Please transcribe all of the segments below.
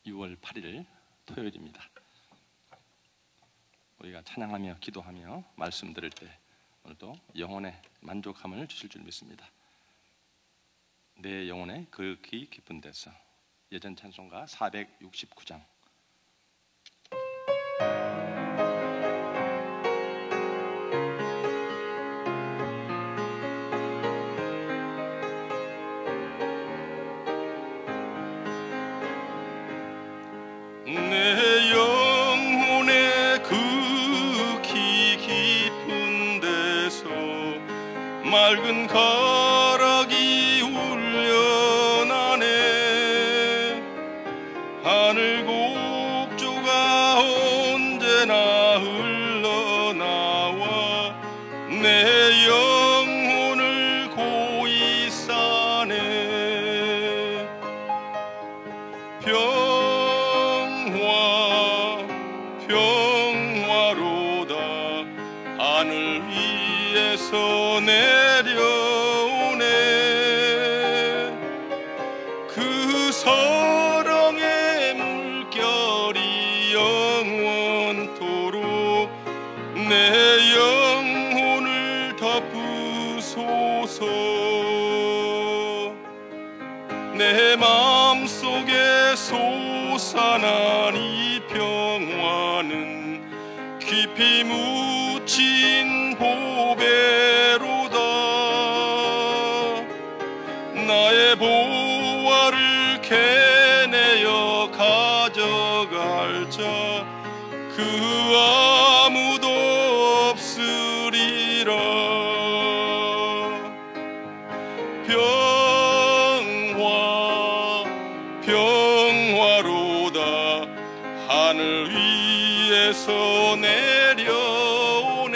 6월 8일 토요일입니다. 우리가 찬양하며 기도하며 말씀 들을 때 오늘도 영혼의 만족함을 주실 줄 믿습니다. 내 영혼의 극히 깊은 데서, 예전 찬송가 469장. 내 영혼의 극히 깊은 데서 맑은 가락이 울려나네. 하늘 곡조가 언제나 흘러나와 내 영혼을 고이 싸네. 평화로다 하늘 위에서 내려오네. 그 사랑의 물결이 영원토록 내 영혼을 덮으소서. 내 마음속에 솟아난 이 평화는 깊이 묻힌 보배로다. 나의 보화를 캐내어 가져갈 자 그 아무도 없으리라. 평화로다 하늘 위에서 내려오네.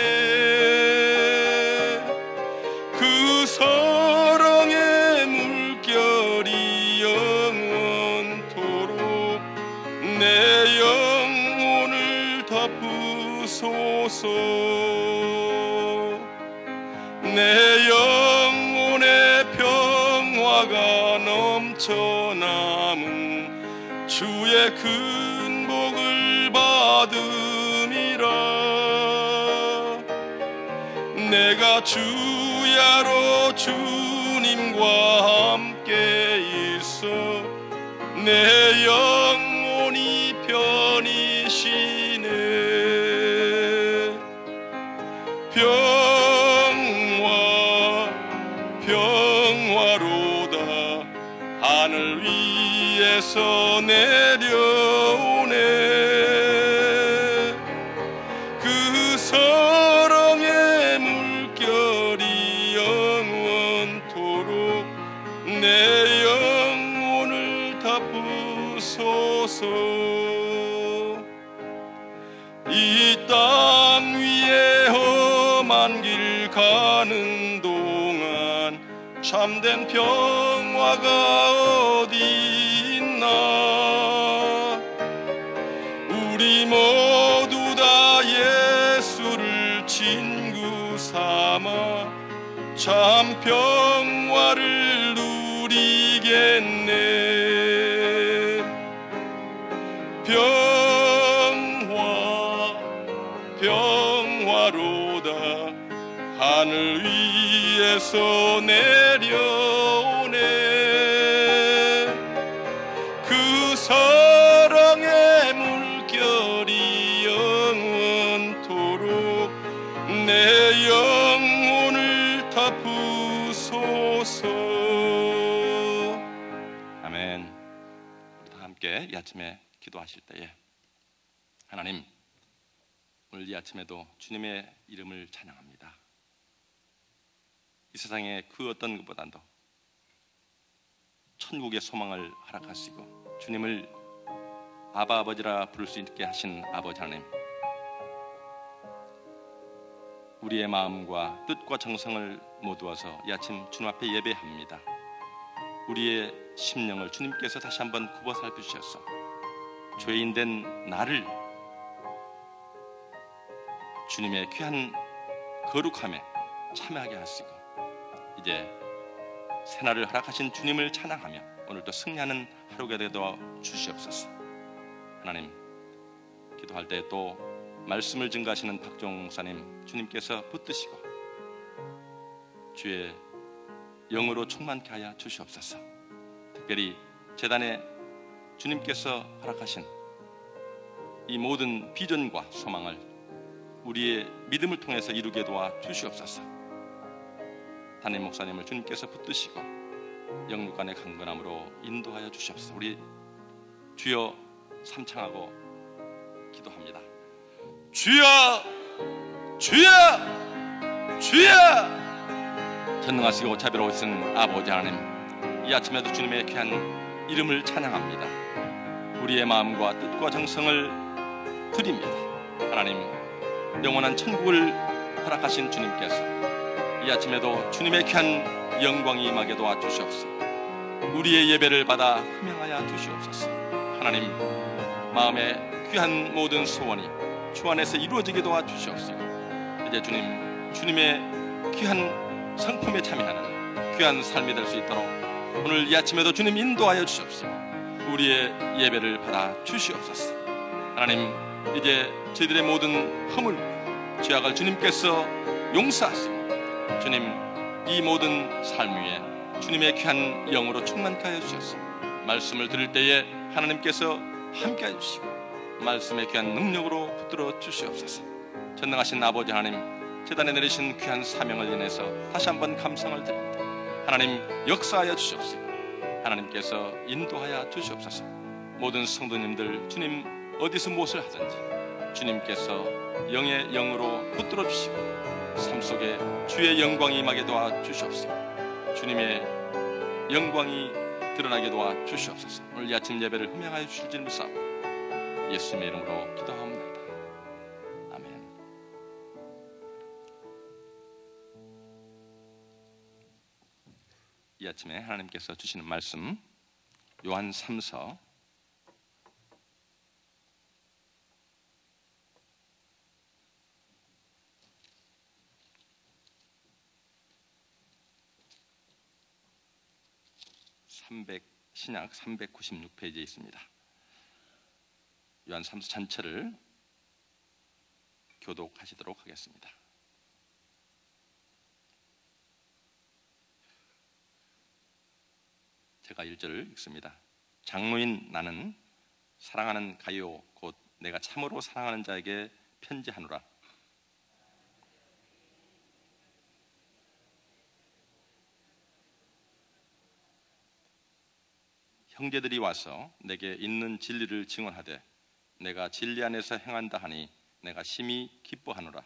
그 사랑의 물결이 영원토록 내 영혼을 덮으소서. 내 영혼의 평화가 넘쳐남은 주의 큰 복을 받음이라. 내가 주야로 주님과 함께 있어 내 영혼이 편히 쉬네. 평화로다 하늘 위에서 내려오네. 그 사랑의 물결이 영원토록 내 영혼을 덮으소서. 이 땅 위에 험한 길 가는 동안 참된 평화가 어디 있나. 우리 모두 다 예수를 친구 삼아 참 평화를 누리겠네. 평화로다 하늘 위에서 내려오네. 그 사랑의 물결이 영원토록 내 영혼을 덮으소서. 아멘. 우리 다 함께 이 아침에 기도하실 때에, 하나님, 오늘 이 아침에도 주님의 이름을 찬양합니다. 이 세상의 그 어떤 것보다도 천국의 소망을 허락하시고 주님을 아바 아버지라 부를 수 있게 하신 아버지 하나님, 우리의 마음과 뜻과 정성을 모두어서 이 아침 주님 앞에 예배합니다. 우리의 심령을 주님께서 다시 한번 굽어 살펴주셔서 죄인된 나를 주님의 귀한 거룩함에 참여하게 하시고 이제 새날을 허락하신 주님을 찬양하며 오늘도 승리하는 하루가 되어 주시옵소서. 하나님, 기도할 때 또 말씀을 증가하시는 박종 목사님 주님께서 붙드시고 주의 영으로 충만케 하여 주시옵소서. 특별히 제단에 주님께서 허락하신 이 모든 비전과 소망을 우리의 믿음을 통해서 이루게 도와 주시옵소서. 담임 목사님을 주님께서 붙드시고 영육간의 강건함으로 인도하여 주시옵소서. 우리 주여 삼창하고 기도합니다. 주여, 주여, 주여. 전능하시고 자비로우신 아버지 하나님, 이 아침에도 주님의 귀한 이름을 찬양합니다. 우리의 마음과 뜻과 정성을 드립니다. 하나님, 영원한 천국을 허락하신 주님께서 이 아침에도 주님의 귀한 영광이 임하게 도와주시옵소서. 우리의 예배를 받아 흠양하여 주시옵소서. 하나님, 마음의 귀한 모든 소원이 주 안에서 이루어지게 도와주시옵소서. 이제 주님의 귀한 성품에 참여하는 귀한 삶이 될 수 있도록 오늘 이 아침에도 주님 인도하여 주시옵소서. 우리의 예배를 받아 주시옵소서. 하나님, 이제 저희들의 모든 허물과 죄악을 주님께서 용서하시고 주님, 이 모든 삶 위에 주님의 귀한 영으로 충만케 하여 주셔서 말씀을 들을 때에 하나님께서 함께 하여 주시고 말씀의 귀한 능력으로 붙들어 주시옵소서. 전능하신 아버지 하나님, 제단에 내리신 귀한 사명을 인해서 다시 한번 감상을 드립니다. 하나님, 역사하여 주시옵소서. 하나님께서 인도하여 주시옵소서. 모든 성도님들 주님 어디서 무엇을 하든지 주님께서 영의 영으로 붙들어 주시고 삶 속에 주의 영광이 임하게 도와 주시옵소서. 주님의 영광이 드러나게 도와 주시옵소서. 오늘 이 아침 예배를 흠양하여 주실 줄 믿사옵고 예수님의 이름으로 기도합니다. 아멘. 이 아침에 하나님께서 주시는 말씀 요한 3서 신약 396페이지에 있습니다. 요한 3서 전체를 교독하시도록 하겠습니다. 제가 1절을 읽습니다. 장로인 나는 사랑하는 가요 곧 내가 참으로 사랑하는 자에게 편지하노라. 형제들이 와서 내게 있는 진리를 증언하되 내가 진리 안에서 행한다 하니 내가 심히 기뻐하노라.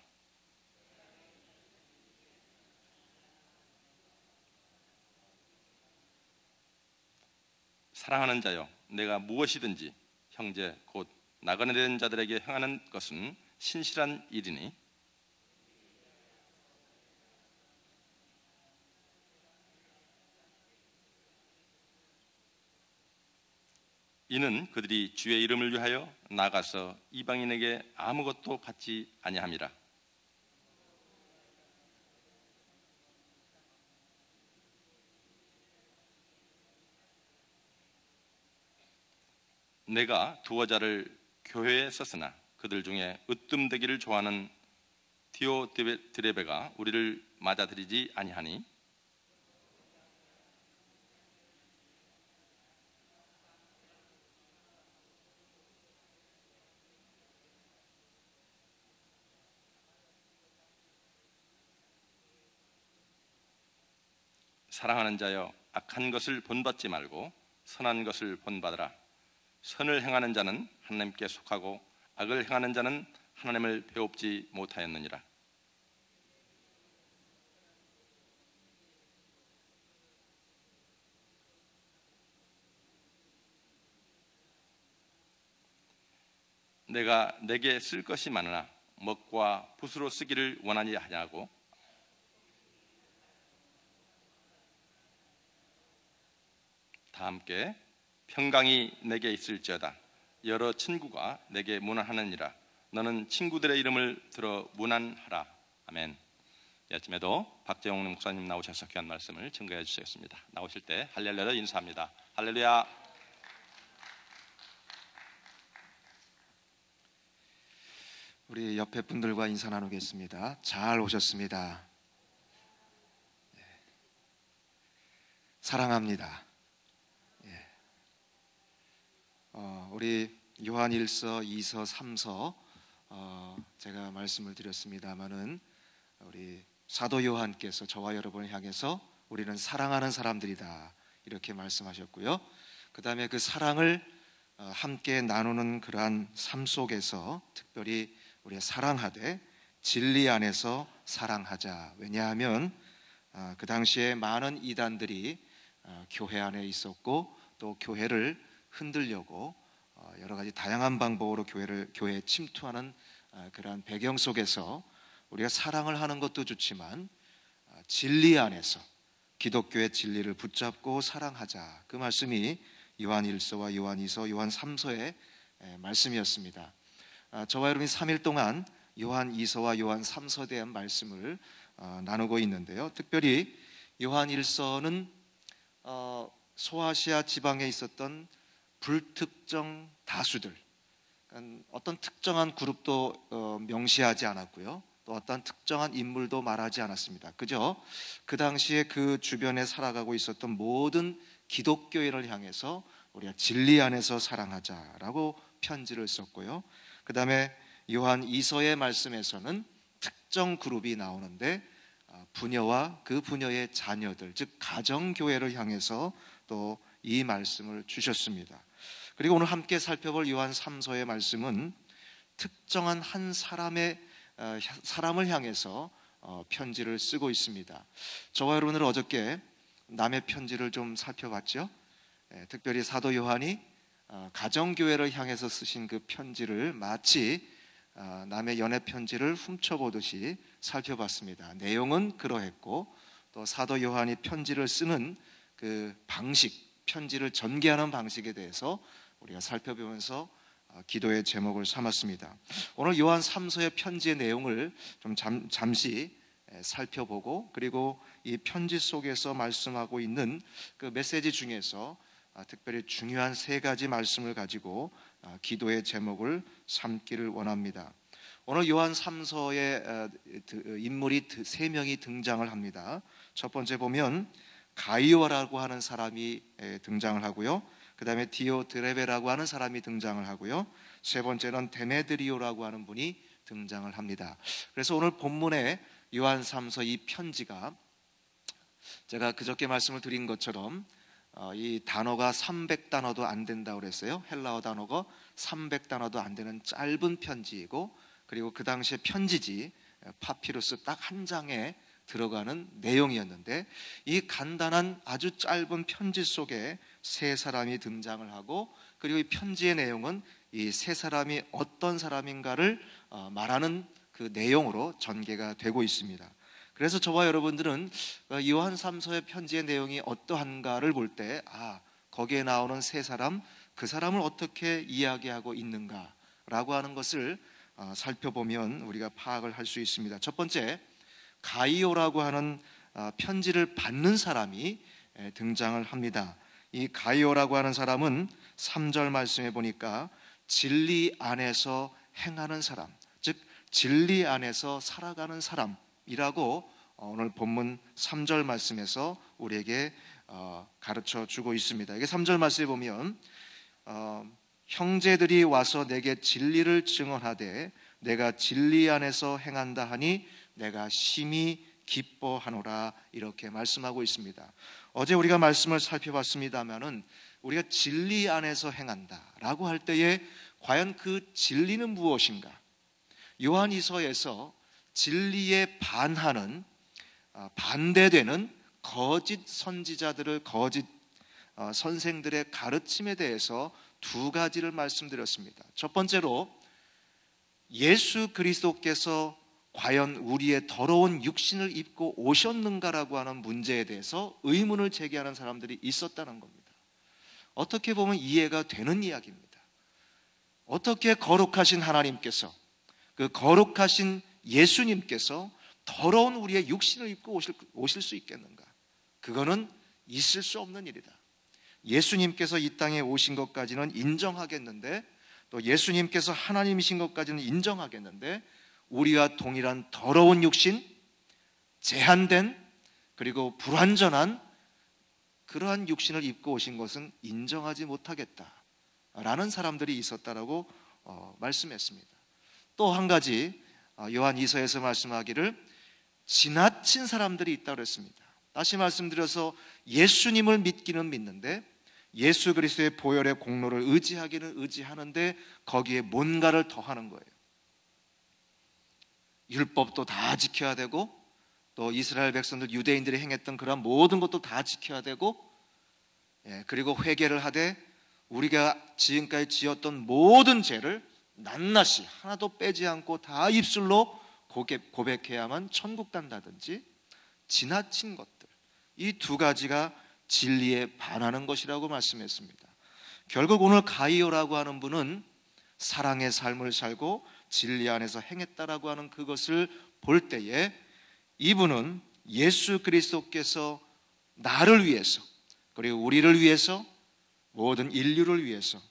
사랑하는 자여, 내가 무엇이든지 형제 곧 나그네 된 자들에게 행하는 것은 신실한 일이니 이는 그들이 주의 이름을 위하여 나가서 이방인에게 아무것도 받지 아니함이라. 내가 두어 자를 교회에 썼으나 그들 중에 으뜸되기를 좋아하는 디오드레베가 우리를 맞아들이지 아니하니 사랑하는 자여, 악한 것을 본받지 말고 선한 것을 본받으라. 선을 행하는 자는 하나님께 속하고 악을 행하는 자는 하나님을 배웁지 못하였느니라. 내가 내게 쓸 것이 많으나 먹과 붓으로 쓰기를 원하지 아니하고 다 함께 평강이 내게 있을지어다. 여러 친구가 내게 문안하느니라. 너는 친구들의 이름을 들어 문안하라. 아멘. 이 아침에도 박재홍 목사님 나오셔서 귀한 말씀을 증거해 주시겠습니다. 나오실 때 할렐루야로 인사합니다. 할렐루야. 우리 옆에 분들과 인사 나누겠습니다. 잘 오셨습니다. 사랑합니다. 우리 요한일서, 2서, 3서 제가 말씀을 드렸습니다마는 우리 사도 요한께서 저와 여러분을 향해서 우리는 사랑하는 사람들이다 이렇게 말씀하셨고요. 그 다음에 그 사랑을 함께 나누는 그러한 삶 속에서 특별히 우리가 사랑하되 진리 안에서 사랑하자. 왜냐하면 그 당시에 많은 이단들이 교회 안에 있었고 또 교회를 흔들려고 여러 가지 다양한 방법으로 교회에 침투하는 그러한 배경 속에서 우리가 사랑을 하는 것도 좋지만 진리 안에서 기독교의 진리를 붙잡고 사랑하자. 그 말씀이 요한 1서와 요한 2서, 요한 3서의 말씀이었습니다. 저와 여러분이 3일 동안 요한 2서와 요한 3서에 대한 말씀을 나누고 있는데요. 특별히 요한 1서는 소아시아 지방에 있었던 불특정 다수들, 어떤 특정한 그룹도 명시하지 않았고요. 또 어떤 특정한 인물도 말하지 않았습니다. 그저 그 당시에 그 주변에 살아가고 있었던 모든 기독교인을 향해서 우리가 진리 안에서 사랑하자라고 편지를 썼고요. 그 다음에 요한 2서의 말씀에서는 특정 그룹이 나오는데 부녀와 그 부녀의 자녀들, 즉 가정교회를 향해서 또 이 말씀을 주셨습니다. 그리고 오늘 함께 살펴볼 요한 3서의 말씀은 특정한 한 사람을 향해서 편지를 쓰고 있습니다. 저와 여러분은 어저께 남의 편지를 좀 살펴봤죠. 특별히 사도 요한이 가정교회를 향해서 쓰신 그 편지를 마치 남의 연애 편지를 훔쳐보듯이 살펴봤습니다. 내용은 그러했고 또 사도 요한이 편지를 쓰는 그 방식, 편지를 전개하는 방식에 대해서 우리가 살펴보면서 기도의 제목을 삼았습니다. 오늘 요한 3서의 편지의 내용을 좀 잠시 살펴보고 그리고 이 편지 속에서 말씀하고 있는 그 메시지 중에서 특별히 중요한 3가지 말씀을 가지고 기도의 제목을 삼기를 원합니다. 오늘 요한 3서의 인물이 3명이 등장을 합니다. 첫 번째 보면 가이오라고 하는 사람이 등장을 하고요. 그 다음에 디오드레베라고 하는 사람이 등장을 하고요. 세 번째는 데메드리오라고 하는 분이 등장을 합니다. 그래서 오늘 본문의 요한 3서 이 편지가 제가 그저께 말씀을 드린 것처럼 이 단어가 300단어도 안 된다고 그랬어요. 헬라어 단어가 300단어도 안 되는 짧은 편지이고 그리고 그 당시에 편지지 파피루스 딱 한 장에 들어가는 내용이었는데 이 간단한 아주 짧은 편지 속에 3사람이 등장을 하고 그리고 이 편지의 내용은 이 3사람이 어떤 사람인가를 말하는 그 내용으로 전개가 되고 있습니다. 그래서 저와 여러분들은 요한 3서의 편지의 내용이 어떠한가를 볼 때 거기에 나오는 3사람, 그 사람을 어떻게 이야기하고 있는가라고 하는 것을 살펴보면 우리가 파악을 할 수 있습니다. 첫 번째, 가이오라고 하는 편지를 받는 사람이 등장을 합니다. 이 가이오라고 하는 사람은 3절 말씀에 보니까 진리 안에서 행하는 사람, 즉 진리 안에서 살아가는 사람이라고 오늘 본문 3절 말씀에서 우리에게 가르쳐 주고 있습니다. 이게 3절 말씀에 보면 형제들이 와서 내게 진리를 증언하되 내가 진리 안에서 행한다 하니 내가 심히 기뻐하노라 이렇게 말씀하고 있습니다. 어제 우리가 말씀을 살펴봤습니다마는 우리가 진리 안에서 행한다라고 할 때에 과연 그 진리는 무엇인가? 요한이서에서 진리에 반대되는 거짓 선지자들을 거짓 선생들의 가르침에 대해서 2가지를 말씀드렸습니다. 첫 번째로 예수 그리스도께서 과연 우리의 더러운 육신을 입고 오셨는가라고 하는 문제에 대해서 의문을 제기하는 사람들이 있었다는 겁니다. 어떻게 보면 이해가 되는 이야기입니다. 어떻게 거룩하신 하나님께서 그 거룩하신 예수님께서 더러운 우리의 육신을 입고 오실 수 있겠는가? 그거는 있을 수 없는 일이다. 예수님께서 이 땅에 오신 것까지는 인정하겠는데 또 예수님께서 하나님이신 것까지는 인정하겠는데 우리와 동일한 더러운 육신, 제한된 그리고 불완전한 그러한 육신을 입고 오신 것은 인정하지 못하겠다라는 사람들이 있었다라고 말씀했습니다. 또 한 가지 요한 2서에서 말씀하기를 지나친 사람들이 있다고 했습니다. 다시 말씀드려서 예수님을 믿기는 믿는데 예수 그리스도의 보혈의 공로를 의지하기는 의지하는데 거기에 뭔가를 더하는 거예요. 율법도 다 지켜야 되고 또 이스라엘 백성들 유대인들이 행했던 그런 모든 것도 다 지켜야 되고 그리고 회개를 하되 우리가 지금까지 지었던 모든 죄를 낱낱이 하나도 빼지 않고 다 입술로 고백해야만 천국 간다든지 지나친 것들, 이 두 가지가 진리에 반하는 것이라고 말씀했습니다. 결국 오늘 가이오라고 하는 분은 사랑의 삶을 살고 진리 안에서 행했다라고 하는 그것을 볼 때에 이분은 예수 그리스도께서 나를 위해서 그리고 우리를 위해서 모든 인류를 위해서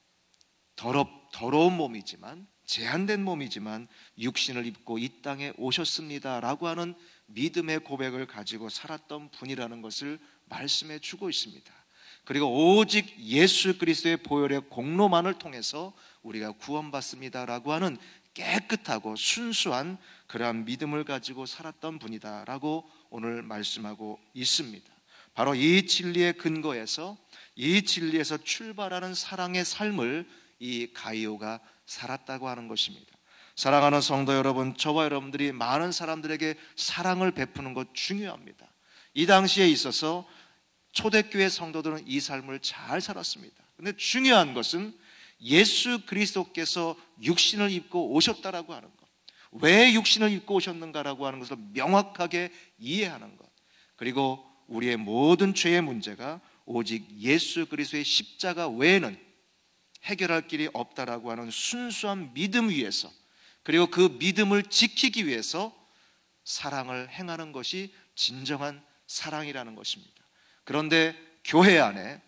더러운 몸이지만 제한된 몸이지만 육신을 입고 이 땅에 오셨습니다라고 하는 믿음의 고백을 가지고 살았던 분이라는 것을 말씀해 주고 있습니다. 그리고 오직 예수 그리스도의 보혈의 공로만을 통해서 우리가 구원받습니다라고 하는 깨끗하고 순수한 그러한 믿음을 가지고 살았던 분이다라고 오늘 말씀하고 있습니다. 바로 이 진리의 근거에서 이 진리에서 출발하는 사랑의 삶을 이 가이오가 살았다고 하는 것입니다. 사랑하는 성도 여러분, 저와 여러분들이 많은 사람들에게 사랑을 베푸는 것 중요합니다. 이 당시에 있어서 초대교회 성도들은 이 삶을 잘 살았습니다. 그런데 중요한 것은 예수 그리스도께서 육신을 입고 오셨다라고 하는 것, 왜 육신을 입고 오셨는가라고 하는 것을 명확하게 이해하는 것, 그리고 우리의 모든 죄의 문제가 오직 예수 그리스도의 십자가 외에는 해결할 길이 없다라고 하는 순수한 믿음 위에서, 그리고 그 믿음을 지키기 위해서 사랑을 행하는 것이 진정한 사랑이라는 것입니다. 그런데 교회 안에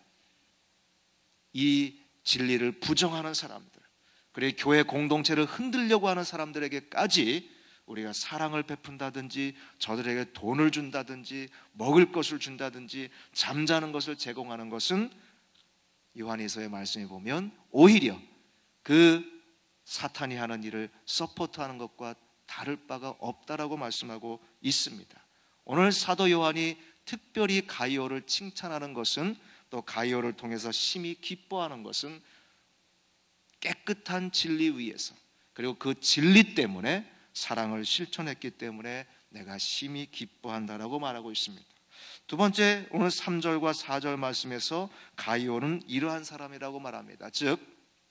이 진리를 부정하는 사람들, 그리고 교회 공동체를 흔들려고 하는 사람들에게까지 우리가 사랑을 베푼다든지 저들에게 돈을 준다든지 먹을 것을 준다든지 잠자는 것을 제공하는 것은 요한일서의 말씀에 보면 오히려 그 사탄이 하는 일을 서포트하는 것과 다를 바가 없다라고 말씀하고 있습니다. 오늘 사도 요한이 특별히 가이오를 칭찬하는 것은, 또 가이오를 통해서 심히 기뻐하는 것은 깨끗한 진리 위에서, 그리고 그 진리 때문에 사랑을 실천했기 때문에 내가 심히 기뻐한다라고 말하고 있습니다. 두 번째, 오늘 3절과 4절 말씀에서 가이오는 이러한 사람이라고 말합니다. 즉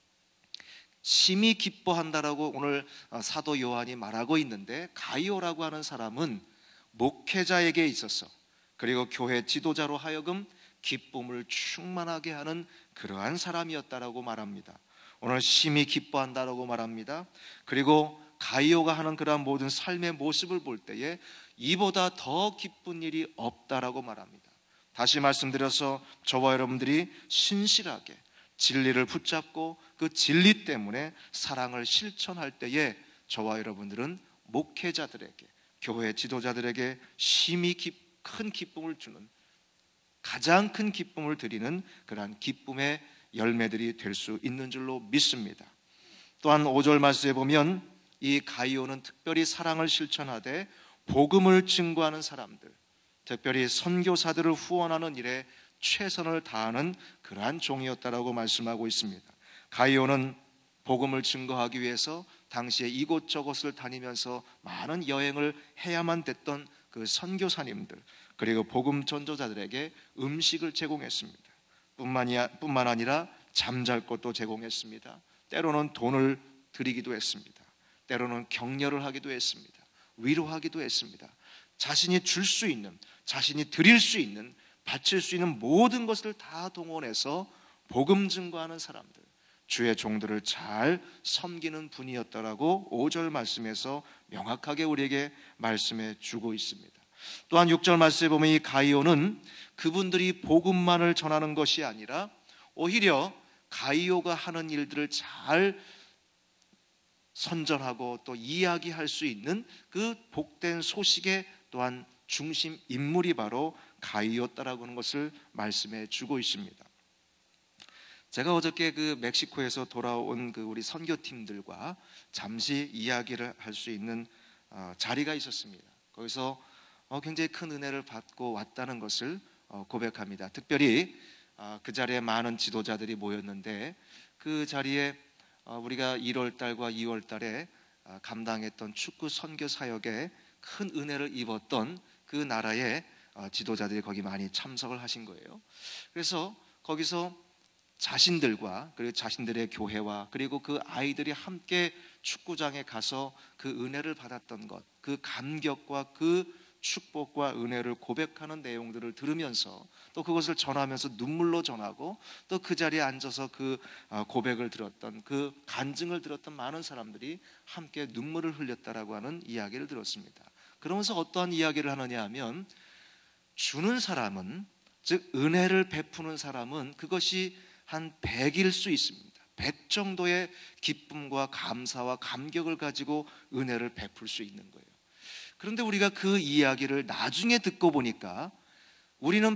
심히 기뻐한다라고 오늘 사도 요한이 말하고 있는데, 가이오라고 하는 사람은 목회자에게 있어서 그리고 교회 지도자로 하여금 기쁨을 충만하게 하는 그러한 사람이었다라고 말합니다. 오늘 심히 기뻐한다라고 말합니다. 그리고 가이오가 하는 그러한 모든 삶의 모습을 볼 때에 이보다 더 기쁜 일이 없다라고 말합니다. 다시 말씀드려서 저와 여러분들이 신실하게 진리를 붙잡고 그 진리 때문에 사랑을 실천할 때에 저와 여러분들은 목회자들에게, 교회 지도자들에게 심히 큰 기쁨을 주는, 가장 큰 기쁨을 드리는 그러한 기쁨의 열매들이 될 수 있는 줄로 믿습니다. 또한 5절 말씀에 보면 이 가이오는 특별히 사랑을 실천하되 복음을 증거하는 사람들, 특별히 선교사들을 후원하는 일에 최선을 다하는 그러한 종이었다라고 말씀하고 있습니다. 가이오는 복음을 증거하기 위해서 당시에 이곳저곳을 다니면서 많은 여행을 해야만 됐던 그 선교사님들, 그리고 복음 전도자들에게 음식을 제공했습니다. 뿐만 아니라 잠잘 곳도 제공했습니다. 때로는 돈을 드리기도 했습니다. 때로는 격려를 하기도 했습니다. 위로하기도 했습니다. 자신이 줄 수 있는, 자신이 드릴 수 있는, 바칠 수 있는 모든 것을 다 동원해서 복음 증거하는 사람들, 주의 종들을 잘 섬기는 분이었다라고 5절 말씀에서 명확하게 우리에게 말씀해 주고 있습니다. 또한 6절 말씀에 보면 이 가이오는 그분들이 복음만을 전하는 것이 아니라 오히려 가이오가 하는 일들을 잘 선전하고 또 이야기할 수 있는 그 복된 소식의 또한 중심 인물이 바로 가이오였다라고 하는 것을 말씀해 주고 있습니다. 제가 어저께 그 멕시코에서 돌아온 그 우리 선교팀들과 잠시 이야기를 할 수 있는 자리가 있었습니다. 거기서 굉장히 큰 은혜를 받고 왔다는 것을 고백합니다. 특별히 그 자리에 많은 지도자들이 모였는데 그 자리에 우리가 1월 달과 2월 달에 감당했던 축구 선교 사역에 큰 은혜를 입었던 그 나라의 지도자들이 거기 많이 참석을 하신 거예요. 그래서 거기서 자신들과 그리고 자신들의 교회와 그리고 그 아이들이 함께 축구장에 가서 그 은혜를 받았던 것, 그 감격과 그 축복과 은혜를 고백하는 내용들을 들으면서 또 그것을 전하면서 눈물로 전하고 또 그 자리에 앉아서 그 고백을 들었던 그 간증을 들었던 많은 사람들이 함께 눈물을 흘렸다라고 하는 이야기를 들었습니다. 그러면서 어떠한 이야기를 하느냐 하면 주는 사람은, 즉 은혜를 베푸는 사람은 그것이 한 100일 수 있습니다. 100 정도의 기쁨과 감사와 감격을 가지고 은혜를 베풀 수 있는 거예요. 그런데 우리가 그 이야기를 나중에 듣고 보니까 우리는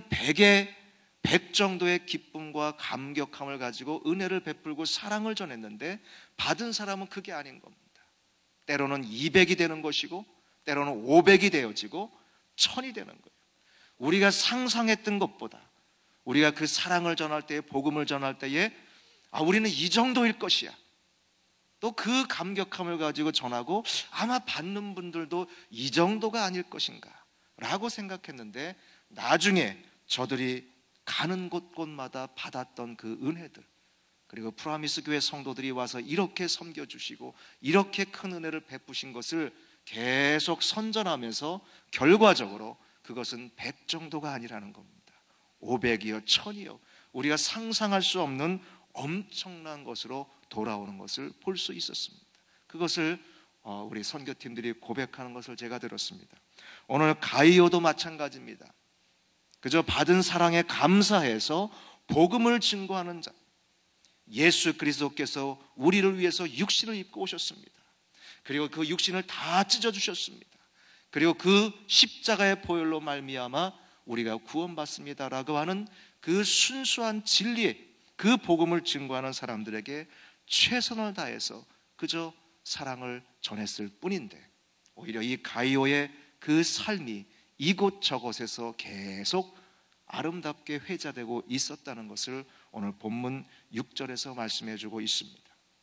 100 정도의 기쁨과 감격함을 가지고 은혜를 베풀고 사랑을 전했는데 받은 사람은 그게 아닌 겁니다. 때로는 200이 되는 것이고 때로는 500이 되어지고 1000이 되는 거예요. 우리가 상상했던 것보다 우리가 그 사랑을 전할 때에, 복음을 전할 때에 우리는 이 정도일 것이야, 또 그 감격함을 가지고 전하고 아마 받는 분들도 이 정도가 아닐 것인가 라고 생각했는데 나중에 저들이 가는 곳곳마다 받았던 그 은혜들, 그리고 프라미스 교회 성도들이 와서 이렇게 섬겨주시고 이렇게 큰 은혜를 베푸신 것을 계속 선전하면서 결과적으로 그것은 100 정도가 아니라는 겁니다. 500이요 1000이요 우리가 상상할 수 없는 엄청난 것으로 돌아오는 것을 볼 수 있었습니다. 그것을 우리 선교팀들이 고백하는 것을 제가 들었습니다. 오늘 가이오도 마찬가지입니다. 그저 받은 사랑에 감사해서 복음을 증거하는 자, 예수 그리스도께서 우리를 위해서 육신을 입고 오셨습니다. 그리고 그 육신을 다 찢어주셨습니다. 그리고 그 십자가의 보혈로 말미암아 우리가 구원받습니다라고 하는 그 순수한 진리의 그 복음을 증거하는 사람들에게 최선을 다해서 그저 사랑을 전했을 뿐인데 오히려 이 가이오의 그 삶이 이곳저곳에서 계속 아름답게 회자되고 있었다는 것을 오늘 본문 6절에서 말씀해 주고 있습니다.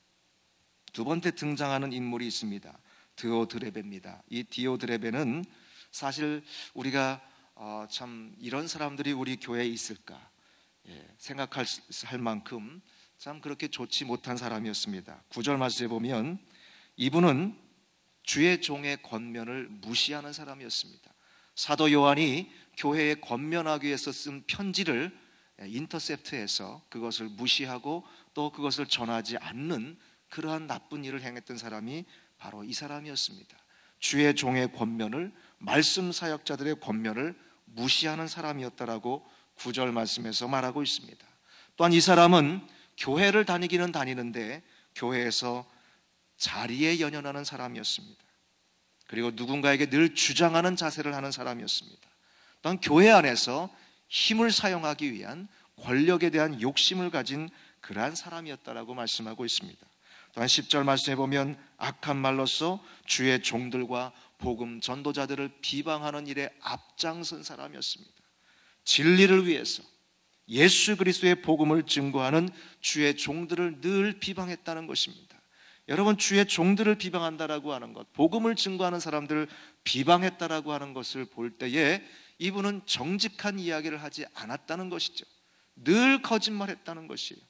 두 번째 등장하는 인물이 있습니다. 디오드레베입니다. 이 디오드레베는 사실 우리가 참 이런 사람들이 우리 교회에 있을까 생각할 만큼 참 그렇게 좋지 못한 사람이었습니다. 9절 말씀에 보면 이분은 주의 종의 권면을 무시하는 사람이었습니다. 사도 요한이 교회에 권면하기 위해서 쓴 편지를 인터셉트해서 그것을 무시하고 또 그것을 전하지 않는 그러한 나쁜 일을 행했던 사람이 바로 이 사람이었습니다. 주의 종의 권면을, 말씀 사역자들의 권면을 무시하는 사람이었다라고 9절 말씀에서 말하고 있습니다. 또한 이 사람은 교회를 다니기는 다니는데 교회에서 자리에 연연하는 사람이었습니다. 그리고 누군가에게 늘 주장하는 자세를 하는 사람이었습니다. 또한 교회 안에서 힘을 사용하기 위한 권력에 대한 욕심을 가진 그러한 사람이었다라고 말씀하고 있습니다. 또한 10절 말씀해 보면 악한 말로써 주의 종들과 복음 전도자들을 비방하는 일에 앞장선 사람이었습니다. 진리를 위해서 예수 그리스도의 복음을 증거하는 주의 종들을 늘 비방했다는 것입니다. 여러분, 주의 종들을 비방한다라고 하는 것, 복음을 증거하는 사람들을 비방했다라고 하는 것을 볼 때에 이분은 정직한 이야기를 하지 않았다는 것이죠. 늘 거짓말했다는 것이에요.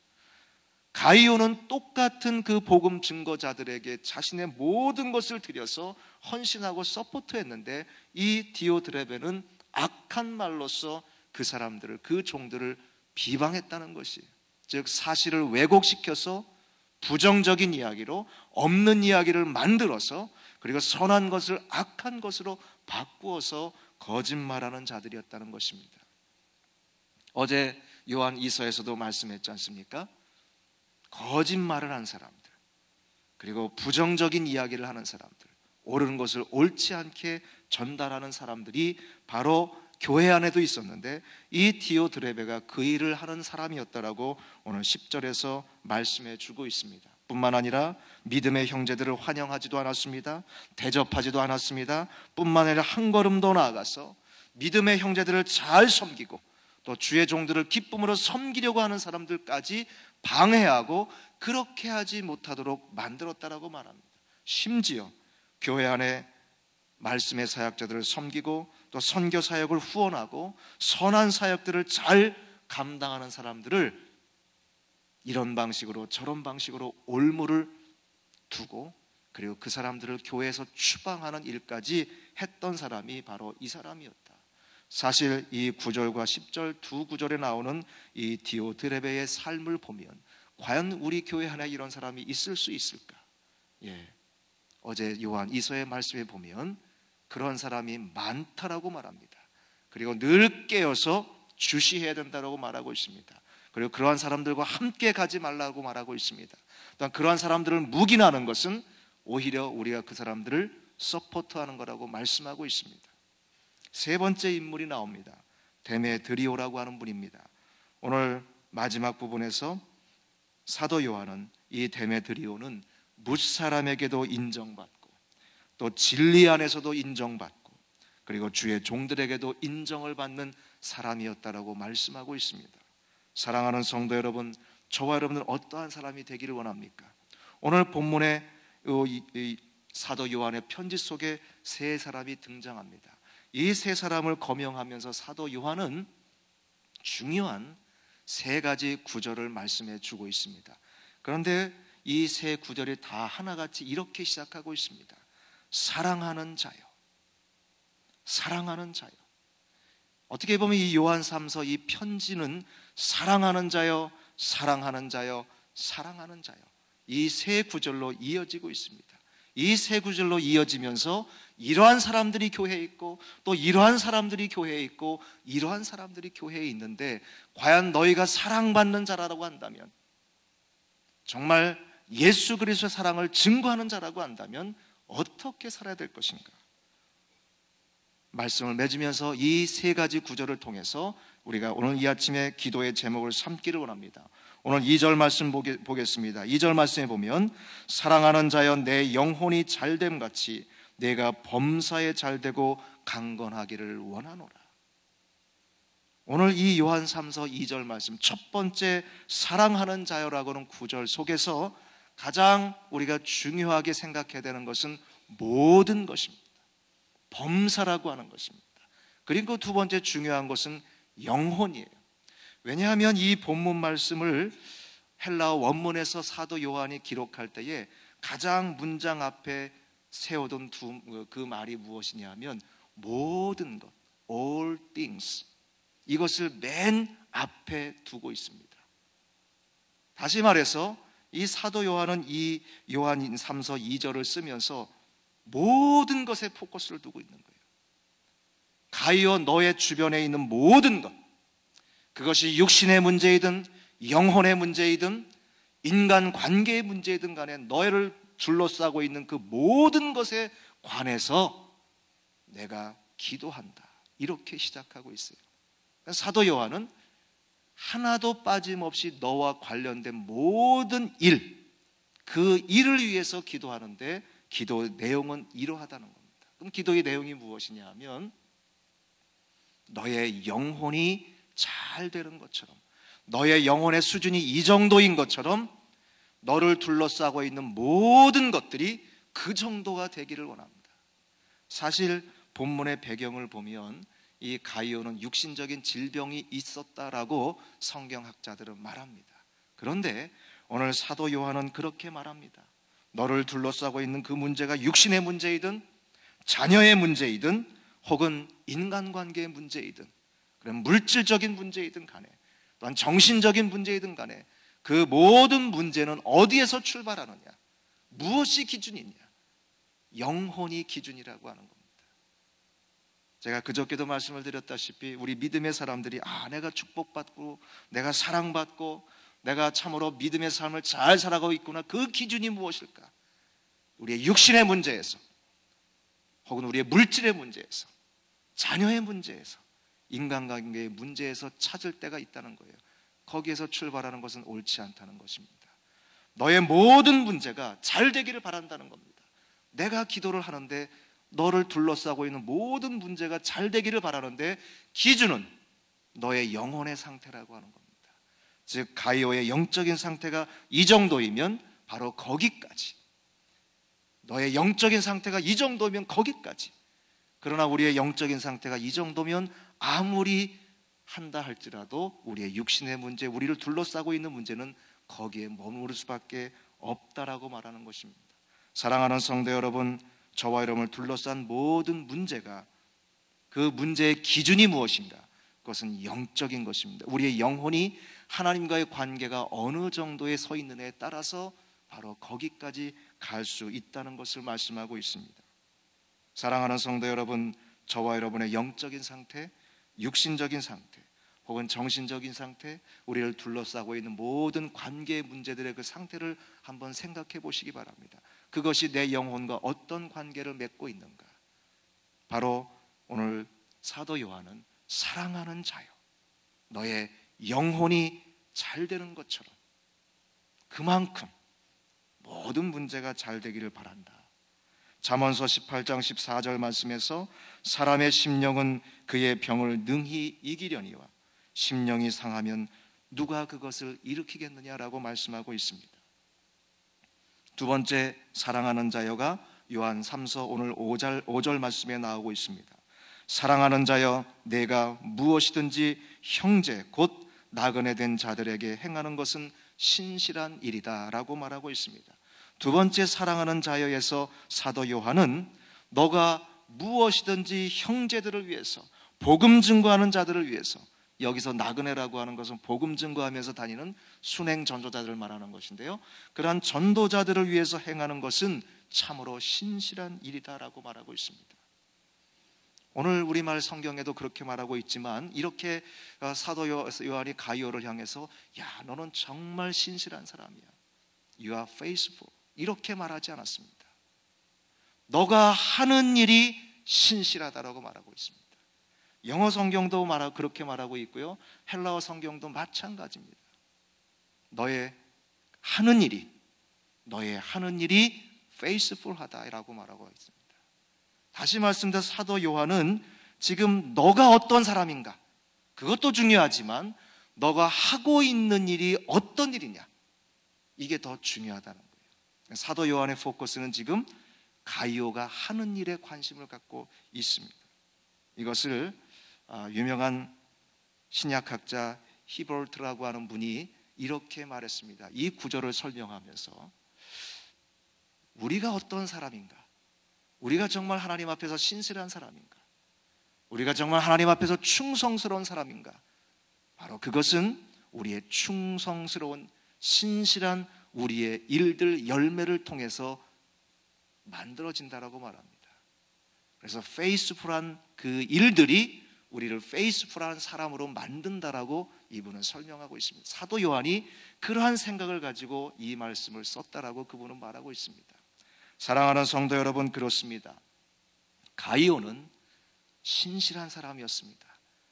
가이오는 똑같은 그 복음 증거자들에게 자신의 모든 것을 들여서 헌신하고 서포트했는데 이 디오드레베는 악한 말로써 그 사람들을, 그 종들을 비방했다는 것이에요. 즉 사실을 왜곡시켜서 부정적인 이야기로 없는 이야기를 만들어서 그리고 선한 것을 악한 것으로 바꾸어서 거짓말하는 자들이었다는 것입니다. 어제 요한 2서에서도 말씀했지 않습니까? 거짓말을 한 사람들, 그리고 부정적인 이야기를 하는 사람들, 옳은 것을 옳지 않게 전달하는 사람들이 바로 교회 안에도 있었는데 이 디오드레베가 그 일을 하는 사람이었다라고 오늘 10절에서 말씀해 주고 있습니다. 뿐만 아니라 믿음의 형제들을 환영하지도 않았습니다. 대접하지도 않았습니다. 뿐만 아니라 한 걸음 더 나아가서 믿음의 형제들을 잘 섬기고 또 주의 종들을 기쁨으로 섬기려고 하는 사람들까지 방해하고 그렇게 하지 못하도록 만들었다라고 말합니다. 심지어 교회 안에 말씀의 사역자들을 섬기고 또 선교 사역을 후원하고 선한 사역들을 잘 감당하는 사람들을 이런 방식으로 저런 방식으로 올무를 두고 그리고 그 사람들을 교회에서 추방하는 일까지 했던 사람이 바로 이 사람이었다. 사실 이 9절과 10절 두 구절에 나오는 이 디오드레베의 삶을 보면 과연 우리 교회 안에 이런 사람이 있을 수 있을까? 어제 요한 이서의 말씀에 보면 그런 사람이 많다라고 말합니다. 그리고 늘 깨어서 주시해야 된다고 말하고 있습니다. 그리고 그러한 사람들과 함께 가지 말라고 말하고 있습니다. 또한 그러한 사람들을 묵인하는 것은 오히려 우리가 그 사람들을 서포트하는 거라고 말씀하고 있습니다. 세 번째 인물이 나옵니다. 데메드리오라고 하는 분입니다. 오늘 마지막 부분에서 사도 요한은 이 데메드리오는 무사람에게도 인정받고 또 진리 안에서도 인정받고 그리고 주의 종들에게도 인정을 받는 사람이었다라고 말씀하고 있습니다. 사랑하는 성도 여러분, 저와 여러분은 어떠한 사람이 되기를 원합니까? 오늘 본문에 이 사도 요한의 편지 속에 세 사람이 등장합니다. 이 세 사람을 거명하면서 사도 요한은 중요한 세 가지 구절을 말씀해 주고 있습니다. 그런데 이 세 구절이 다 하나같이 이렇게 시작하고 있습니다. 사랑하는 자요, 사랑하는 자요. 어떻게 보면 이 요한 3서 이 편지는 사랑하는 자요, 사랑하는 자요, 사랑하는 자요, 이 세 구절로 이어지고 있습니다. 이 세 구절로 이어지면서 이러한 사람들이 교회에 있고 또 이러한 사람들이 교회에 있고 이러한 사람들이 교회에 있는데 과연 너희가 사랑받는 자라고 한다면, 정말 예수 그리스도의 사랑을 증거하는 자라고 한다면 어떻게 살아야 될 것인가? 말씀을 맺으면서 이 세 가지 구절을 통해서 우리가 오늘 이 아침에 기도의 제목을 삼기를 원합니다. 오늘 2절 말씀 보겠습니다. 2절 말씀에 보면 사랑하는 자여 내 영혼이 잘됨 같이 내가 범사에 잘되고 강건하기를 원하노라. 오늘 이 요한 3서 2절 말씀 첫 번째 사랑하는 자여라고는 구절 속에서 가장 우리가 중요하게 생각해야 되는 것은 모든 것입니다. 범사라고 하는 것입니다. 그리고 두 번째 중요한 것은 영혼이에요. 왜냐하면 이 본문 말씀을 헬라어 원문에서 사도 요한이 기록할 때에 가장 문장 앞에 세워둔 그 말이 무엇이냐 하면 모든 것, all things, 이것을 맨 앞에 두고 있습니다. 다시 말해서 이 사도 요한은 이 요한 3서 2절을 쓰면서 모든 것에 포커스를 두고 있는 거예요. 가이오 너의 주변에 있는 모든 것, 그것이 육신의 문제이든 영혼의 문제이든 인간 관계의 문제이든 간에 너희를 둘러싸고 있는 그 모든 것에 관해서 내가 기도한다, 이렇게 시작하고 있어요. 사도 요한은 하나도 빠짐없이 너와 관련된 모든 일, 그 일을 위해서 기도하는데 기도 내용은 이러하다는 겁니다. 그럼 기도의 내용이 무엇이냐 하면 너의 영혼이 잘 되는 것처럼, 너의 영혼의 수준이 이 정도인 것처럼 너를 둘러싸고 있는 모든 것들이 그 정도가 되기를 원합니다. 사실 본문의 배경을 보면 이 가이오는 육신적인 질병이 있었다라고 성경학자들은 말합니다. 그런데 오늘 사도 요한은 그렇게 말합니다. 너를 둘러싸고 있는 그 문제가 육신의 문제이든 자녀의 문제이든 혹은 인간관계의 문제이든 그런 물질적인 문제이든 간에 또한 정신적인 문제이든 간에 그 모든 문제는 어디에서 출발하느냐, 무엇이 기준이냐? 영혼이 기준이라고 하는 겁니다. 제가 그저께도 말씀을 드렸다시피 우리 믿음의 사람들이 내가 축복받고 내가 사랑받고 내가 참으로 믿음의 삶을 잘 살아가고 있구나. 그 기준이 무엇일까? 우리의 육신의 문제에서, 혹은 우리의 물질의 문제에서, 자녀의 문제에서, 인간관계의 문제에서 찾을 때가 있다는 거예요. 거기에서 출발하는 것은 옳지 않다는 것입니다. 너의 모든 문제가 잘 되기를 바란다는 겁니다. 내가 기도를 하는데 너를 둘러싸고 있는 모든 문제가 잘 되기를 바라는데 기준은 너의 영혼의 상태라고 하는 겁니다. 즉 가이오의 영적인 상태가 이 정도이면 바로 거기까지, 너의 영적인 상태가 이 정도면 거기까지. 그러나 우리의 영적인 상태가 이 정도면 아무리 한다 할지라도 우리의 육신의 문제, 우리를 둘러싸고 있는 문제는 거기에 머무를 수밖에 없다라고 말하는 것입니다. 사랑하는 성도 여러분, 저와 여러분을 둘러싼 모든 문제가, 그 문제의 기준이 무엇인가? 그것은 영적인 것입니다. 우리의 영혼이 하나님과의 관계가 어느 정도에 서 있느냐에 따라서 바로 거기까지 갈 수 있다는 것을 말씀하고 있습니다. 사랑하는 성도 여러분, 저와 여러분의 영적인 상태, 육신적인 상태, 혹은 정신적인 상태, 우리를 둘러싸고 있는 모든 관계의 문제들의 그 상태를 한번 생각해 보시기 바랍니다. 그것이 내 영혼과 어떤 관계를 맺고 있는가? 바로 오늘 사도 요한은 사랑하는 자요, 너의 영혼이 잘 되는 것처럼 그만큼 모든 문제가 잘 되기를 바란다. 잠언서 18장 14절 말씀에서 사람의 심령은 그의 병을 능히 이기려니와 심령이 상하면 누가 그것을 일으키겠느냐라고 말씀하고 있습니다. 두 번째 사랑하는 자여가 요한 3서 오늘 5절 말씀에 나오고 있습니다. 사랑하는 자여, 내가 무엇이든지 형제 곧 나그네 된 자들에게 행하는 것은 신실한 일이다 라고 말하고 있습니다. 두 번째 사랑하는 자여에서 사도 요한은 너가 무엇이든지 형제들을 위해서, 복음 증거하는 자들을 위해서, 여기서 나그네라고 하는 것은 복음 증거하면서 다니는 순행 전도자들을 말하는 것인데요, 그러한 전도자들을 위해서 행하는 것은 참으로 신실한 일이다라고 말하고 있습니다. 오늘 우리말 성경에도 그렇게 말하고 있지만, 이렇게 사도 요한이 가이오를 향해서 야, 너는 정말 신실한 사람이야, You are faithful, 이렇게 말하지 않았습니다. 너가 하는 일이 신실하다라고 말하고 있습니다. 영어 성경도 그렇게 말하고 있고요, 헬라어 성경도 마찬가지입니다. 너의 하는 일이 faithful하다라고 말하고 있습니다. 다시 말씀드려 사도 요한은 지금 너가 어떤 사람인가, 그것도 중요하지만 너가 하고 있는 일이 어떤 일이냐, 이게 더 중요하다는 거예요. 사도 요한의 포커스는 지금 가이오가 하는 일에 관심을 갖고 있습니다. 이것을 유명한 신약학자 히볼트라고 하는 분이 이렇게 말했습니다. 이 구절을 설명하면서 우리가 어떤 사람인가, 우리가 정말 하나님 앞에서 신실한 사람인가, 우리가 정말 하나님 앞에서 충성스러운 사람인가, 바로 그것은 우리의 충성스러운 신실한 우리의 일들, 열매를 통해서 만들어진다라고 말합니다. 그래서 페이스풀한 그 일들이 우리를 페이스풀한 사람으로 만든다라고 이분은 설명하고 있습니다. 사도 요한이 그러한 생각을 가지고 이 말씀을 썼다라고 그분은 말하고 있습니다. 사랑하는 성도 여러분, 그렇습니다. 가이오는 신실한 사람이었습니다.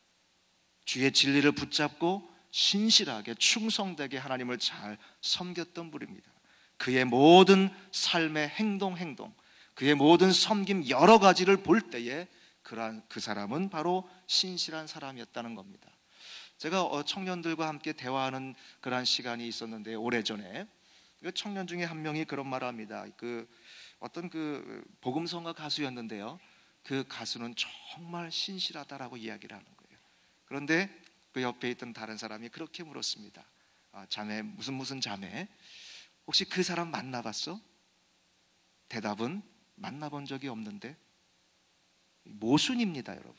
주의 진리를 붙잡고 신실하게 충성되게 하나님을 잘 섬겼던 분입니다. 그의 모든 삶의 행동, 그의 모든 섬김 여러 가지를 볼 때에 그 사람은 바로 신실한 사람이었다는 겁니다. 제가 청년들과 함께 대화하는 그런 시간이 있었는데, 오래전에 청년 중에 한 명이 그런 말을 합니다. 어떤 복음성가 가수였는데요, 그 가수는 정말 신실하다라고 이야기를 하는 거예요. 그런데 그 옆에 있던 다른 사람이 그렇게 물었습니다. 자매, 무슨 자매, 혹시 그 사람 만나봤어? 대답은 만나본 적이 없는데. 모순입니다, 여러분.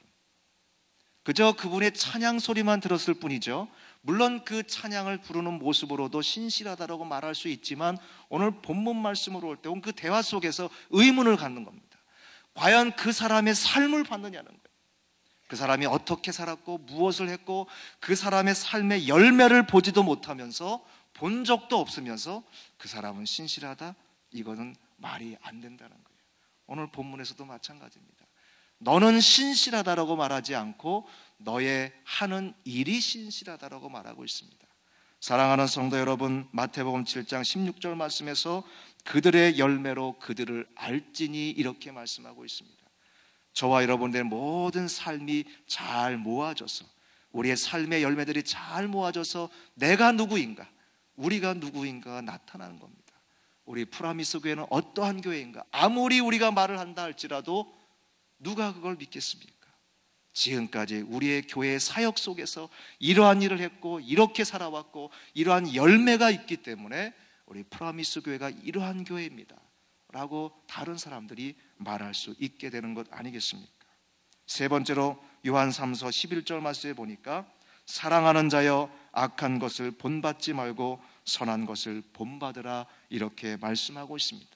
그저 그분의 찬양 소리만 들었을 뿐이죠. 물론 그 찬양을 부르는 모습으로도 신실하다라고 말할 수 있지만, 오늘 본문 말씀으로 올 때 그 대화 속에서 의문을 갖는 겁니다. 과연 그 사람의 삶을 봤느냐는 거예요. 그 사람이 어떻게 살았고 무엇을 했고 그 사람의 삶의 열매를 보지도 못하면서 본 적도 없으면서 그 사람은 신실하다? 이거는 말이 안 된다는 거예요. 오늘 본문에서도 마찬가지입니다. 너는 신실하다라고 말하지 않고 너의 하는 일이 신실하다라고 말하고 있습니다. 사랑하는 성도 여러분, 마태복음 7장 16절 말씀에서 그들의 열매로 그들을 알지니 이렇게 말씀하고 있습니다. 저와 여러분들의 모든 삶이 잘 모아져서, 우리의 삶의 열매들이 잘 모아져서 내가 누구인가, 우리가 누구인가가 나타나는 겁니다. 우리 프라미스 교회는 어떠한 교회인가, 아무리 우리가 말을 한다 할지라도 누가 그걸 믿겠습니까? 지금까지 우리의 교회의 사역 속에서 이러한 일을 했고 이렇게 살아왔고 이러한 열매가 있기 때문에 우리 프라미스 교회가 이러한 교회입니다 라고 다른 사람들이 말할 수 있게 되는 것 아니겠습니까? 세 번째로 요한 3서 11절 말씀에 보니까 사랑하는 자여 악한 것을 본받지 말고 선한 것을 본받으라 이렇게 말씀하고 있습니다.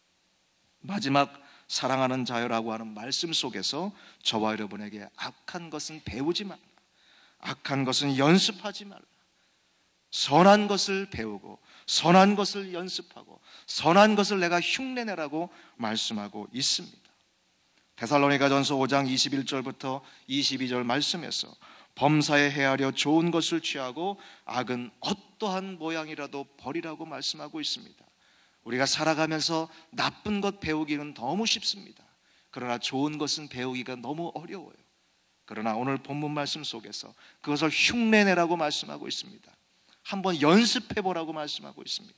마지막 사랑하는 자여라고 하는 말씀 속에서 저와 여러분에게 악한 것은 배우지 말라, 악한 것은 연습하지 말라, 선한 것을 배우고 선한 것을 연습하고 선한 것을 내가 흉내내라고 말씀하고 있습니다. 데살로니가전서 5장 21절부터 22절 말씀에서 범사에 헤아려 좋은 것을 취하고 악은 어떠한 모양이라도 버리라고 말씀하고 있습니다. 우리가 살아가면서 나쁜 것 배우기는 너무 쉽습니다. 그러나 좋은 것은 배우기가 너무 어려워요. 그러나 오늘 본문 말씀 속에서 그것을 흉내내라고 말씀하고 있습니다. 한번 연습해보라고 말씀하고 있습니다.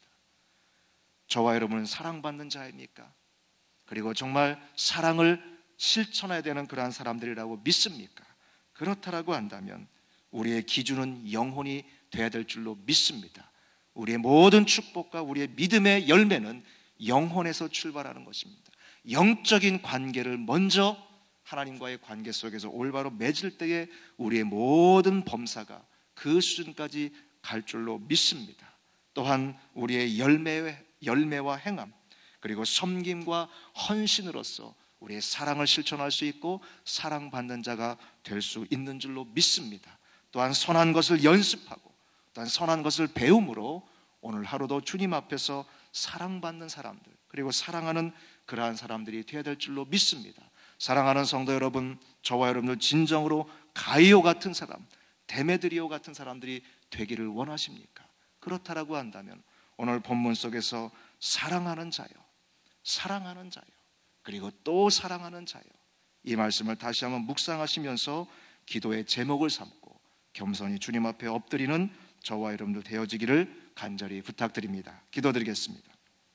저와 여러분은 사랑받는 자입니까? 그리고 정말 사랑을 실천해야 되는 그러한 사람들이라고 믿습니까? 그렇다라고 한다면 우리의 기준은 영혼이 돼야 될 줄로 믿습니다. 우리의 모든 축복과 우리의 믿음의 열매는 영혼에서 출발하는 것입니다. 영적인 관계를 먼저 하나님과의 관계 속에서 올바로 맺을 때에 우리의 모든 범사가 그 수준까지 갈 줄로 믿습니다. 또한 우리의 열매와 행함, 그리고 섬김과 헌신으로서 우리의 사랑을 실천할 수 있고 사랑받는 자가 될 수 있는 줄로 믿습니다. 또한 선한 것을 연습하고 또한 선한 것을 배움으로 오늘 하루도 주님 앞에서 사랑받는 사람들, 그리고 사랑하는 그러한 사람들이 되어야 될 줄로 믿습니다. 사랑하는 성도 여러분, 저와 여러분들 진정으로 가이오 같은 사람, 데메드리오 같은 사람들이 되기를 원하십니까? 그렇다라고 한다면 오늘 본문 속에서 사랑하는 자요, 사랑하는 자요, 그리고 또 사랑하는 자요, 이 말씀을 다시 한번 묵상하시면서 기도의 제목을 삼고 겸손히 주님 앞에 엎드리는 저와 여러분들 되어지기를 간절히 부탁드립니다. 기도드리겠습니다.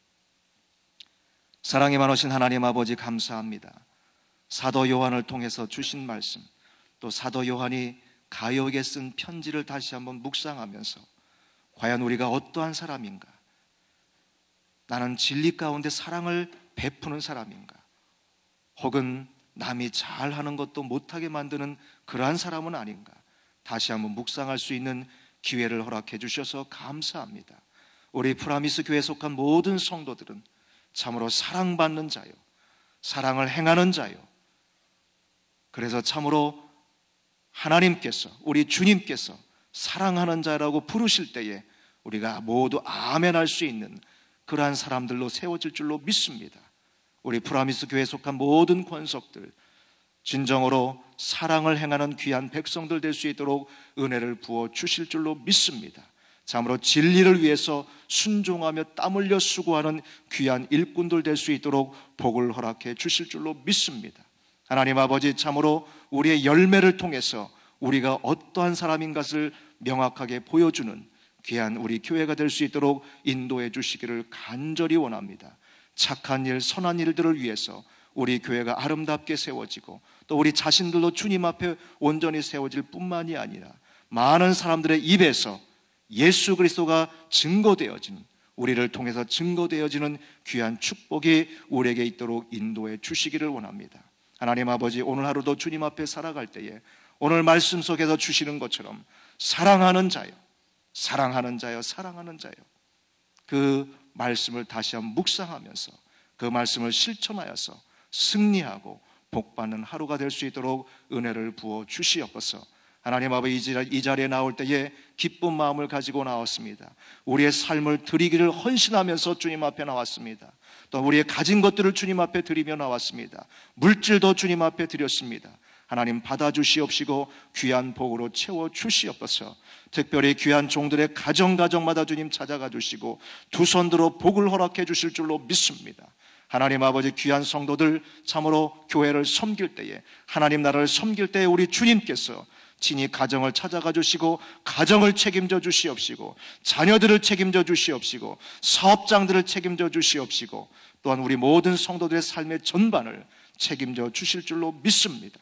사랑이 많으신 하나님 아버지, 감사합니다. 사도 요한을 통해서 주신 말씀, 또 사도 요한이 가요에게 쓴 편지를 다시 한번 묵상하면서 과연 우리가 어떠한 사람인가, 나는 진리 가운데 사랑을 베푸는 사람인가, 혹은 남이 잘하는 것도 못하게 만드는 그러한 사람은 아닌가, 다시 한번 묵상할 수 있는 기회를 허락해 주셔서 감사합니다. 우리 프라미스 교회에 속한 모든 성도들은 참으로 사랑받는 자요, 사랑을 행하는 자요, 그래서 참으로 하나님께서, 우리 주님께서 사랑하는 자라고 부르실 때에 우리가 모두 아멘 할 수 있는 그러한 사람들로 세워질 줄로 믿습니다. 우리 프라미스 교회에 속한 모든 권속들 진정으로 사랑을 행하는 귀한 백성들 될 수 있도록 은혜를 부어 주실 줄로 믿습니다. 참으로 진리를 위해서 순종하며 땀 흘려 수고하는 귀한 일꾼들 될 수 있도록 복을 허락해 주실 줄로 믿습니다. 하나님 아버지, 참으로 우리의 열매를 통해서 우리가 어떠한 사람인 것을 명확하게 보여주는 귀한 우리 교회가 될 수 있도록 인도해 주시기를 간절히 원합니다. 착한 일, 선한 일들을 위해서 우리 교회가 아름답게 세워지고 또 우리 자신들도 주님 앞에 온전히 세워질 뿐만이 아니라 많은 사람들의 입에서 예수 그리스도가 증거되어진, 우리를 통해서 증거되어지는 귀한 축복이 우리에게 있도록 인도해 주시기를 원합니다. 하나님 아버지, 오늘 하루도 주님 앞에 살아갈 때에 오늘 말씀 속에서 주시는 것처럼 사랑하는 자요, 사랑하는 자요, 사랑하는 자요, 그 말씀을 다시 한번 묵상하면서 그 말씀을 실천하여서 승리하고 복받는 하루가 될 수 있도록 은혜를 부어 주시옵소서. 하나님 아버지, 이 자리에 나올 때에 기쁜 마음을 가지고 나왔습니다. 우리의 삶을 드리기를 헌신하면서 주님 앞에 나왔습니다. 또 우리의 가진 것들을 주님 앞에 드리며 나왔습니다. 물질도 주님 앞에 드렸습니다. 하나님 받아주시옵시고 귀한 복으로 채워주시옵소서. 특별히 귀한 종들의 가정마다 주님 찾아가 주시고 두 손 들어 복을 허락해 주실 줄로 믿습니다. 하나님 아버지, 귀한 성도들 참으로 교회를 섬길 때에, 하나님 나라를 섬길 때에 우리 주님께서 친히 가정을 찾아가 주시고 가정을 책임져 주시옵시고 자녀들을 책임져 주시옵시고 사업장들을 책임져 주시옵시고 또한 우리 모든 성도들의 삶의 전반을 책임져 주실 줄로 믿습니다.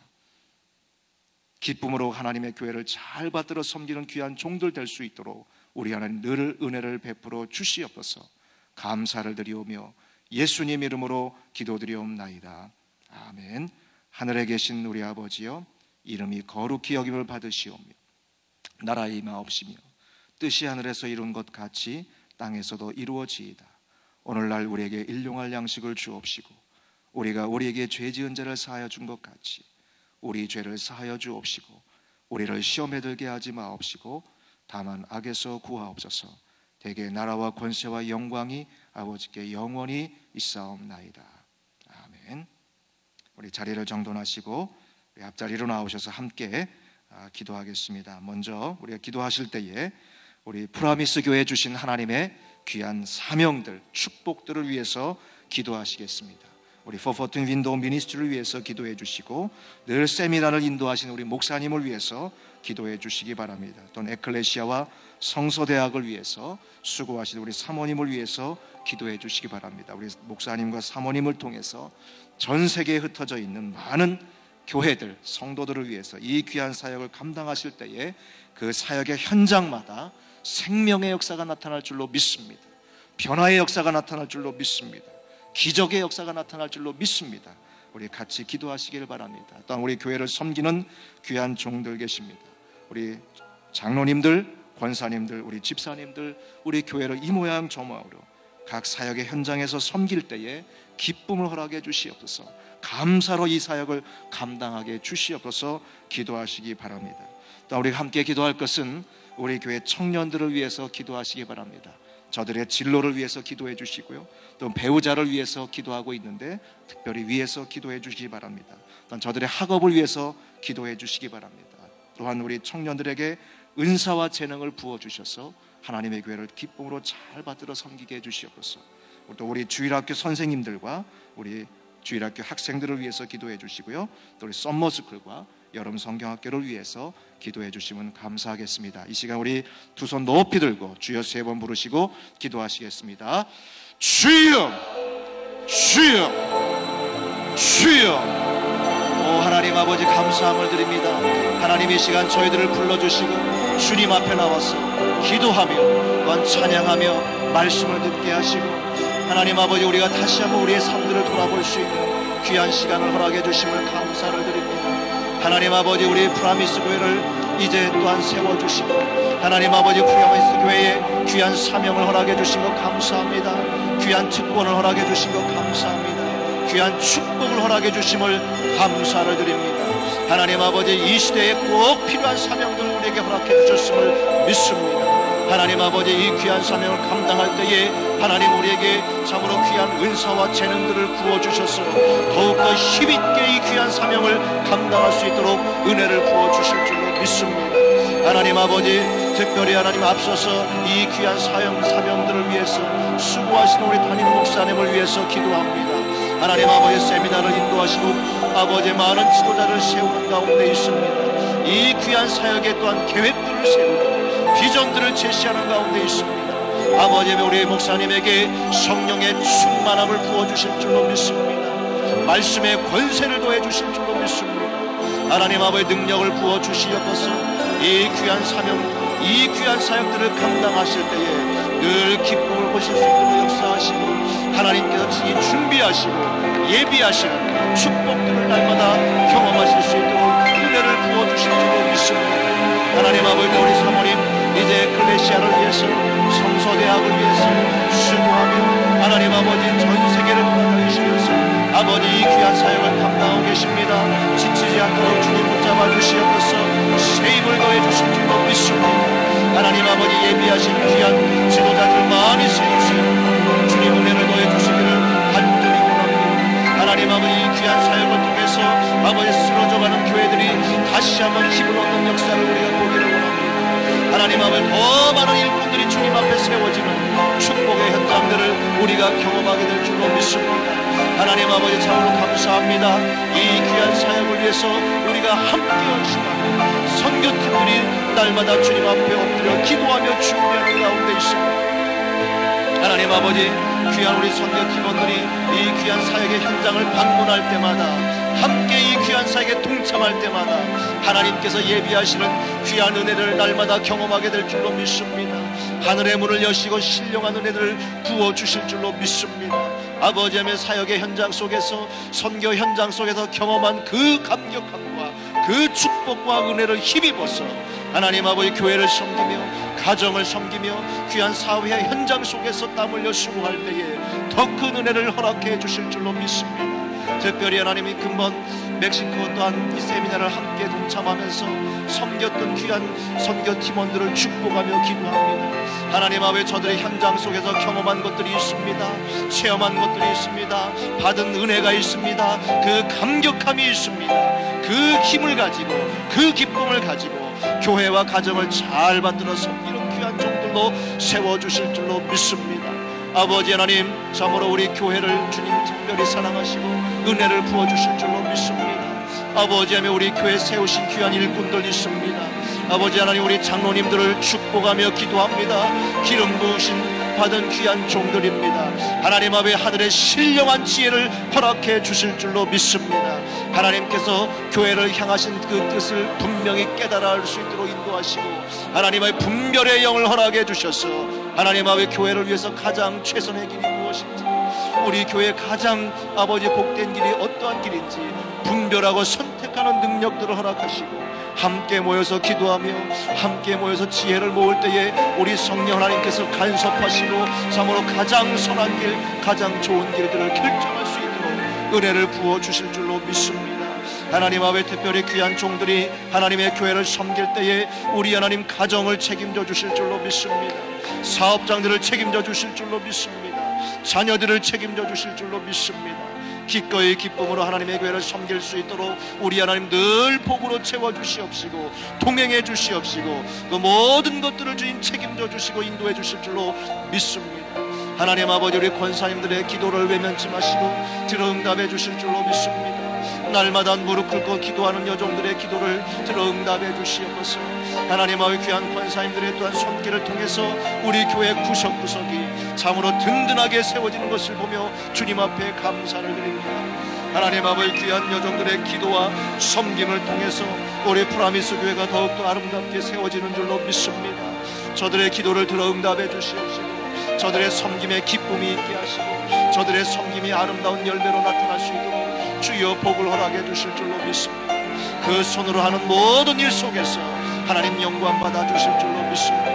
기쁨으로 하나님의 교회를 잘 받들어 섬기는 귀한 종들 될 수 있도록 우리 하나님 늘 은혜를 베풀어 주시옵소서. 감사를 드리오며 예수님 이름으로 기도드리옵나이다. 아멘. 하늘에 계신 우리 아버지여, 이름이 거룩히 여김을 받으시오며 나라의 임하옵시며 뜻이 하늘에서 이룬 것 같이 땅에서도 이루어지이다. 오늘날 우리에게 일용할 양식을 주옵시고 우리가 우리에게 죄 지은 자를 사하여 준 것 같이 우리 죄를 사하여 주옵시고 우리를 시험에 들게 하지 마옵시고 다만 악에서 구하옵소서. 대개 나라와 권세와 영광이 아버지께 영원히 있사옵나이다. 아멘. 우리 자리를 정돈하시고 우리 앞자리로 나오셔서 함께 기도하겠습니다. 먼저 우리가 기도하실 때에 우리 프라미스 교회에 주신 하나님의 귀한 사명들, 축복들을 위해서 기도하시겠습니다. 우리 포포튼 윈도우 미니스트리를 위해서 기도해 주시고 늘 세미나를 인도하시는 우리 목사님을 위해서 기도해 주시기 바랍니다. 또는 에클레시아와 성서대학을 위해서 수고하시는 우리 사모님을 위해서 기도해 주시기 바랍니다. 우리 목사님과 사모님을 통해서 전 세계에 흩어져 있는 많은 교회들, 성도들을 위해서 이 귀한 사역을 감당하실 때에 그 사역의 현장마다 생명의 역사가 나타날 줄로 믿습니다. 변화의 역사가 나타날 줄로 믿습니다. 기적의 역사가 나타날 줄로 믿습니다. 우리 같이 기도하시길 바랍니다. 또한 우리 교회를 섬기는 귀한 종들 계십니다. 우리 장로님들, 권사님들, 우리 집사님들, 우리 교회를 이 모양 저 모양으로 각 사역의 현장에서 섬길 때에 기쁨을 허락해 주시옵소서. 감사로 이 사역을 감당하게 주시옵소서. 기도하시기 바랍니다. 또 우리가 함께 기도할 것은 우리 교회 청년들을 위해서 기도하시기 바랍니다. 저들의 진로를 위해서 기도해 주시고요, 또 배우자를 위해서 기도하고 있는데 특별히 위해서 기도해 주시기 바랍니다. 또한 저들의 학업을 위해서 기도해 주시기 바랍니다. 또한 우리 청년들에게 은사와 재능을 부어주셔서 하나님의 교회를 기쁨으로 잘 받들어 섬기게 해주시옵소서. 또 우리 주일학교 선생님들과 우리 주일학교 학생들을 위해서 기도해 주시고요, 또 우리 썸머스쿨과 여름 성경학교를 위해서 기도해 주시면 감사하겠습니다. 이 시간 우리 두 손 높이 들고 주여 세 번 부르시고 기도하시겠습니다. 주여, 주여, 주여. 오 하나님 아버지, 감사함을 드립니다. 하나님 이 시간 저희들을 불러주시고 주님 앞에 나와서 기도하며 또한 찬양하며 말씀을 듣게 하시고 하나님 아버지, 우리가 다시 한번 우리의 삶들을 돌아볼 수 있는 귀한 시간을 허락해 주심을 감사를 드립니다. 하나님 아버지, 우리 프라미스 교회를 이제 또한 세워주시고 하나님 아버지, 프라미스 교회에 귀한 사명을 허락해 주신 것 감사합니다. 귀한 특권을 허락해 주신 것 감사합니다. 귀한 축복을 허락해 주심을 감사를 드립니다. 하나님 아버지, 이 시대에 꼭 필요한 사명들을 우리에게 허락해 주셨음을 믿습니다. 하나님 아버지, 이 귀한 사명을 감당할 때에 하나님 우리에게 참으로 귀한 은사와 재능들을 부어주셔서 더욱더 힘있게 이 귀한 사명을 감당할 수 있도록 은혜를 부어주실 줄로 믿습니다. 하나님 아버지, 특별히 하나님 앞서서 이 귀한 사명들을 위해서 수고하시는 우리 담임 목사님을 위해서 기도합니다. 하나님 아버지, 세미나를 인도하시고 아버지 많은 지도자를 세우는 가운데 있습니다. 이 귀한 사역에 또한 계획들을 세우고 비전들을 제시하는 가운데 있습니다. 아버지, 우리 목사님에게 성령의 충만함을 부어주실 줄로 믿습니다. 말씀의 권세를 더해주실 줄로 믿습니다. 하나님 아버지, 능력을 부어주시옵소서. 이 귀한 사명, 이 귀한 사역들을 감당하실 때에 늘 기쁨을 보실 수 있도록 역사하시고 하나님께서 친히 준비하시고 예비하시는 축복들을 날마다 경험하실 수 있도록 은혜를 부어주실 줄로 믿습니다. 하나님 아버지, 우리 사모님 이제 클레시아를 위해서 성서대학을 위해서 수고하며 하나님 아버지 전 세계를 돌아다니시면서 아버지 이 귀한 사역을 감당하고 계십니다. 지치지 않도록 주님 붙잡아 주시옵소서. 새 힘을 더해 주실 줄로 믿습니다. 하나님 아버지 예비하신 귀한 지도자들 많이 세우시고 주님 은혜를 더해 주시기를 간절히 원합니다. 하나님 아버지 귀한 사역을 통해서 아버지 쓰러져가는 교회들이 다시 한번 힘을 얻는 역사를 우리가 보기를 원합니다. 하나님 아버지 더 많은 일꾼들이 주님 앞에 세워지는 축복의 현장들을 우리가 경험하게 될 줄로 믿습니다. 하나님 아버지 참으로 감사합니다. 이 귀한 사역을 위해서 우리가 함께한 시간 선교팀들이 날마다 주님 앞에 엎드려 기도하며 준비하는 가운데 있습니다. 하나님 아버지 귀한 우리 선교팀원들이 이 귀한 사역의 현장을 방문할 때마다 함께 이 귀한 사역에 동참할 때마다 하나님께서 예비하시는 귀한 은혜를 날마다 경험하게 될 줄로 믿습니다. 하늘의 문을 여시고 신령한 은혜를 부어주실 줄로 믿습니다. 아버지의 사역의 현장 속에서 선교 현장 속에서 경험한 그 감격함과 그 축복과 은혜를 힘입어서 하나님 아버지 교회를 섬기며 가정을 섬기며 귀한 사회 현장 속에서 땀 흘려 수고할 때에 더 큰 은혜를 허락해 주실 줄로 믿습니다. 특별히 하나님이 근본 멕시코 또한 이 세미나를 함께 동참하면서 섬겼던 귀한 선교팀원들을 축복하며 기도합니다. 하나님 아버지 저들의 현장 속에서 경험한 것들이 있습니다. 체험한 것들이 있습니다. 받은 은혜가 있습니다. 그 감격함이 있습니다. 그 힘을 가지고 그 기쁨을 가지고 교회와 가정을 잘 만들어서 이런 귀한 종들로 세워주실 줄로 믿습니다. 아버지 하나님 참으로 우리 교회를 주님 특별히 사랑하시고 은혜를 부어주실 줄로 믿습니다. 아버지 하나님 우리 교회 세우신 귀한 일꾼들 있습니다. 아버지 하나님 우리 장로님들을 축복하며 기도합니다. 기름 부으신 받은 귀한 종들입니다. 하나님 아버지 하늘의 신령한 지혜를 허락해 주실 줄로 믿습니다. 하나님께서 교회를 향하신 그 뜻을 분명히 깨달아 알 수 있도록 인도하시고 하나님의 분별의 영을 허락해 주셔서 하나님 아버지 교회를 위해서 가장 최선의 길이 무엇인지 우리 교회 가장 아버지 복된 길이 어떠한 길인지 분별하고 선택하는 능력들을 허락하시고 함께 모여서 기도하며 함께 모여서 지혜를 모을 때에 우리 성령 하나님께서 간섭하시고 참으로 가장 선한 길 가장 좋은 길들을 결정할 수 있도록 은혜를 부어주실 줄로 믿습니다. 하나님 아버지 특별히 귀한 종들이 하나님의 교회를 섬길 때에 우리 하나님 가정을 책임져 주실 줄로 믿습니다. 사업장들을 책임져 주실 줄로 믿습니다. 자녀들을 책임져 주실 줄로 믿습니다. 기꺼이 기쁨으로 하나님의 교회를 섬길 수 있도록 우리 하나님 늘 복으로 채워주시옵시고 동행해 주시옵시고 그 모든 것들을 주님 책임져 주시고 인도해 주실 줄로 믿습니다. 하나님 아버지 우리 권사님들의 기도를 외면치 마시고 들어응답해 주실 줄로 믿습니다. 날마다 무릎 꿇고 기도하는 여종들의 기도를 들어응답해 주시옵소서. 하나님 아버지 귀한 권사님들의 또한 손길을 통해서 우리 교회 구석구석이 참으로 든든하게 세워지는 것을 보며 주님 앞에 감사를 드립니다. 하나님 아버지 귀한 여종들의 기도와 섬김을 통해서 우리 프라미스 교회가 더욱더 아름답게 세워지는 줄로 믿습니다. 저들의 기도를 들어 응답해 주시옵시고 저들의 섬김에 기쁨이 있게 하시고 저들의 섬김이 아름다운 열매로 나타날 수 있도록 주여 복을 허락해 주실 줄로 믿습니다. 그 손으로 하는 모든 일 속에서 하나님 영광 받아 주실 줄로 믿습니다.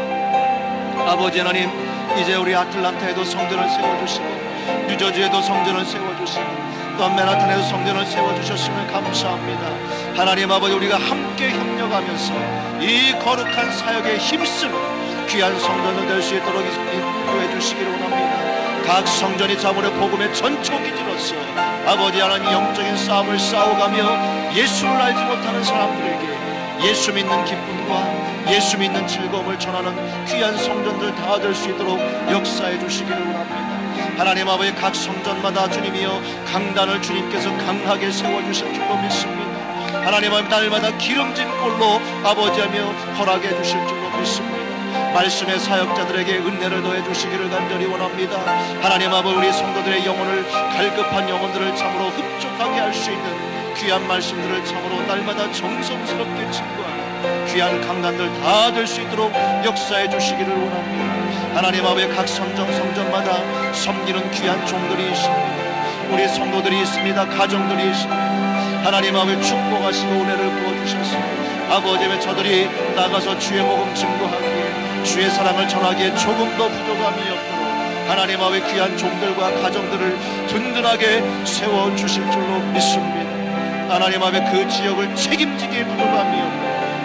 아버지 하나님 이제 우리 아틀란타에도 성전을 세워주시고 뉴저지에도 성전을 세워주시고 또한 맨하탄에도 성전을 세워주셨음을 감사합니다. 하나님 아버지 우리가 함께 협력하면서 이 거룩한 사역에 힘쓰는 귀한 성전을 될 수 있도록 인도해 주시기를 원합니다. 각 성전이 자문의 복음의 전초기지로서 아버지 하나님 영적인 싸움을 싸워가며 예수를 알지 못하는 사람들에게 예수 믿는 기쁨과 예수 믿는 즐거움을 전하는 귀한 성전들 다 될 수 있도록 역사해 주시기를 원합니다. 하나님 아버지 각 성전마다 주님이여 강단을 주님께서 강하게 세워주실 줄로 믿습니다. 하나님 아버지 날마다 기름진 꼴로 아버지하며 허락해 주실 줄로 믿습니다. 말씀의 사역자들에게 은혜를 더해 주시기를 간절히 원합니다. 하나님 아버지 우리 성도들의 영혼을 갈급한 영혼들을 참으로 흡족하게 할 수 있는 귀한 말씀들을 참으로 날마다 정성스럽게 증거하는 귀한 강단들 다 될 수 있도록 역사해 주시기를 원합니다. 하나님 아버지 각 성전마다 섬기는 귀한 종들이 있습니다. 우리 성도들이 있습니다. 가정들이 있습니다. 하나님 아버지 축복하시고 은혜를 부어주셨습니다. 아버지의 저들이 나가서 주의 복음 증거하기에 주의 사랑을 전하기에 조금 더 부족함이 없도록 하나님 아버지 귀한 종들과 가정들을 든든하게 세워주실 줄로 믿습니다. 하나님 아버지 그 지역을 책임지기에 부족함이 없도록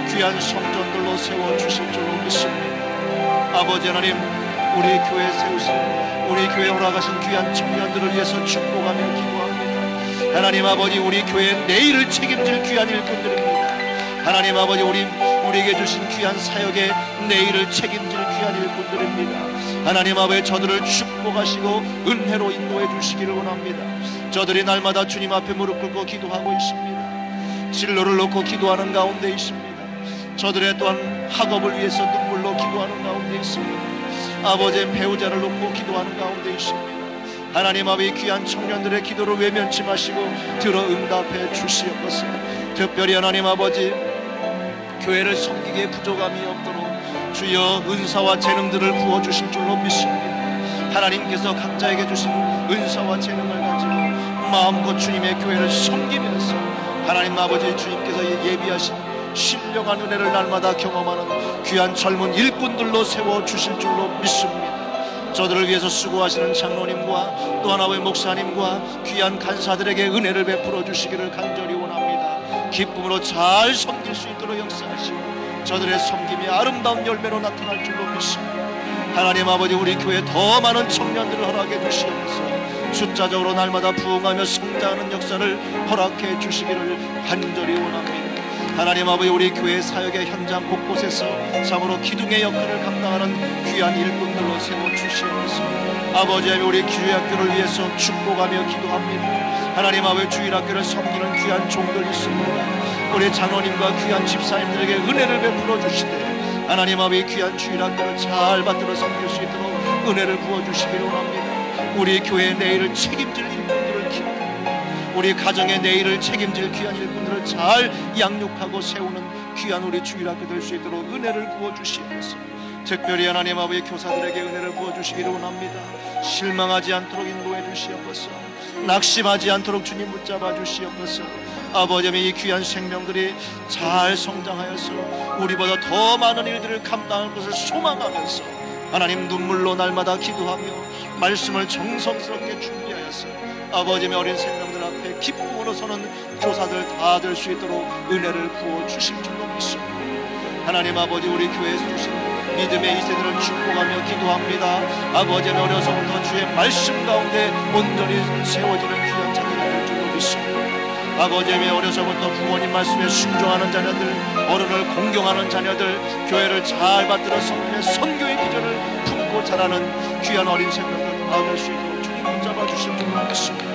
귀한 성전들로 세워주실 줄로 믿습니다. 아버지 하나님, 우리 교회 세우신, 우리 교회 허락하신 귀한 청년들을 위해서 축복하며 기도합니다. 하나님 아버지, 우리 교회의 내일을 책임질 귀한 일꾼들입니다. 하나님 아버지, 우리에게 주신 귀한 사역의 내일을 책임질 귀한 일꾼들입니다. 하나님 아버지, 저들을 축복하시고 은혜로 인도해 주시기를 원합니다. 저들이 날마다 주님 앞에 무릎 꿇고 기도하고 있습니다. 진로를 놓고 기도하는 가운데 있습니다. 저들의 또한 학업을 위해서 눈물로 기도하는 가운데 있습니다. 아버지의 배우자를 놓고 기도하는 가운데 있습니다. 하나님 아버지, 귀한 청년들의 기도를 외면치 마시고 들어 응답해 주시옵소서. 특별히 하나님 아버지, 교회를 섬기기에 부족함이 없도록 주여 은사와 재능들을 부어주실 줄로 믿습니다. 하나님께서 각자에게 주신 은사와 재능을 가지고 마음껏 주님의 교회를 섬기면서 하나님 아버지, 주님께서 예비하신 신령한 은혜를 날마다 경험하는 귀한 젊은 일꾼들로 세워주실 줄로 믿습니다. 저들을 위해서 수고하시는 장로님과 또 하나의 목사님과 귀한 간사들에게 은혜를 베풀어 주시기를 간절히 원합니다. 기쁨으로 잘 섬길 수 있도록 역사하시고 저들의 섬김이 아름다운 열매로 나타날 줄로 믿습니다. 하나님 아버지, 우리 교회에 더 많은 청년들을 허락해 주시옵소서. 숫자적으로 날마다 부흥하며 성장하는 역사를 허락해 주시기를 간절히 원합니다. 하나님 아버지, 우리 교회 사역의 현장 곳곳에서 참으로 기둥의 역할을 감당하는 귀한 일꾼들로 세워주시옵소서. 아버지, 우리 주일학교를 위해서 축복하며 기도합니다. 하나님 아버지, 주일학교를 섬기는 귀한 종들 있습니다. 우리 장로님과 귀한 집사님들에게 은혜를 베풀어 주시되 하나님 아버지, 귀한 주일학교를 잘 받들어 섬길 수 있도록 은혜를 부어주시기를 원합니다. 우리 교회의 내일을 책임질 일꾼들을 키우고 우리 가정의 내일을 책임질 귀한 일꾼들을 잘 양육하고 세우는 귀한 우리 주일학교 될 수 있도록 은혜를 부어주시옵소서. 특별히 하나님 아버지, 교사들에게 은혜를 부어주시기를 원합니다. 실망하지 않도록 인도해 주시옵소서. 낙심하지 않도록 주님 붙잡아 주시옵소서. 아버지, 이 귀한 생명들이 잘 성장하여서 우리보다 더 많은 일들을 감당할 것을 소망하면서 하나님 눈물로 날마다 기도하며 말씀을 정성스럽게 준비하여서 아버지의 어린 생명들 앞에 기쁨으로 서는 교사들 다 될 수 있도록 은혜를 부어 주실 줄로 믿습니다. 하나님 아버지, 우리 교회에서 주신 믿음의 이 세대를 축복하며 기도합니다. 아버지는 어려서부터 주의 말씀 가운데 온전히 세워지는 귀한 자녀가 될 줄로 믿습니다. 아버지의 어려서부터 부모님 말씀에 순종하는 자녀들, 어른을 공경하는 자녀들, 교회를 잘 받들어 섬기며 선교의 비전을 품고 자라는 귀한 어린 생명들 다 될 수 있도록 주님 붙잡아 주실 줄로 믿습니다.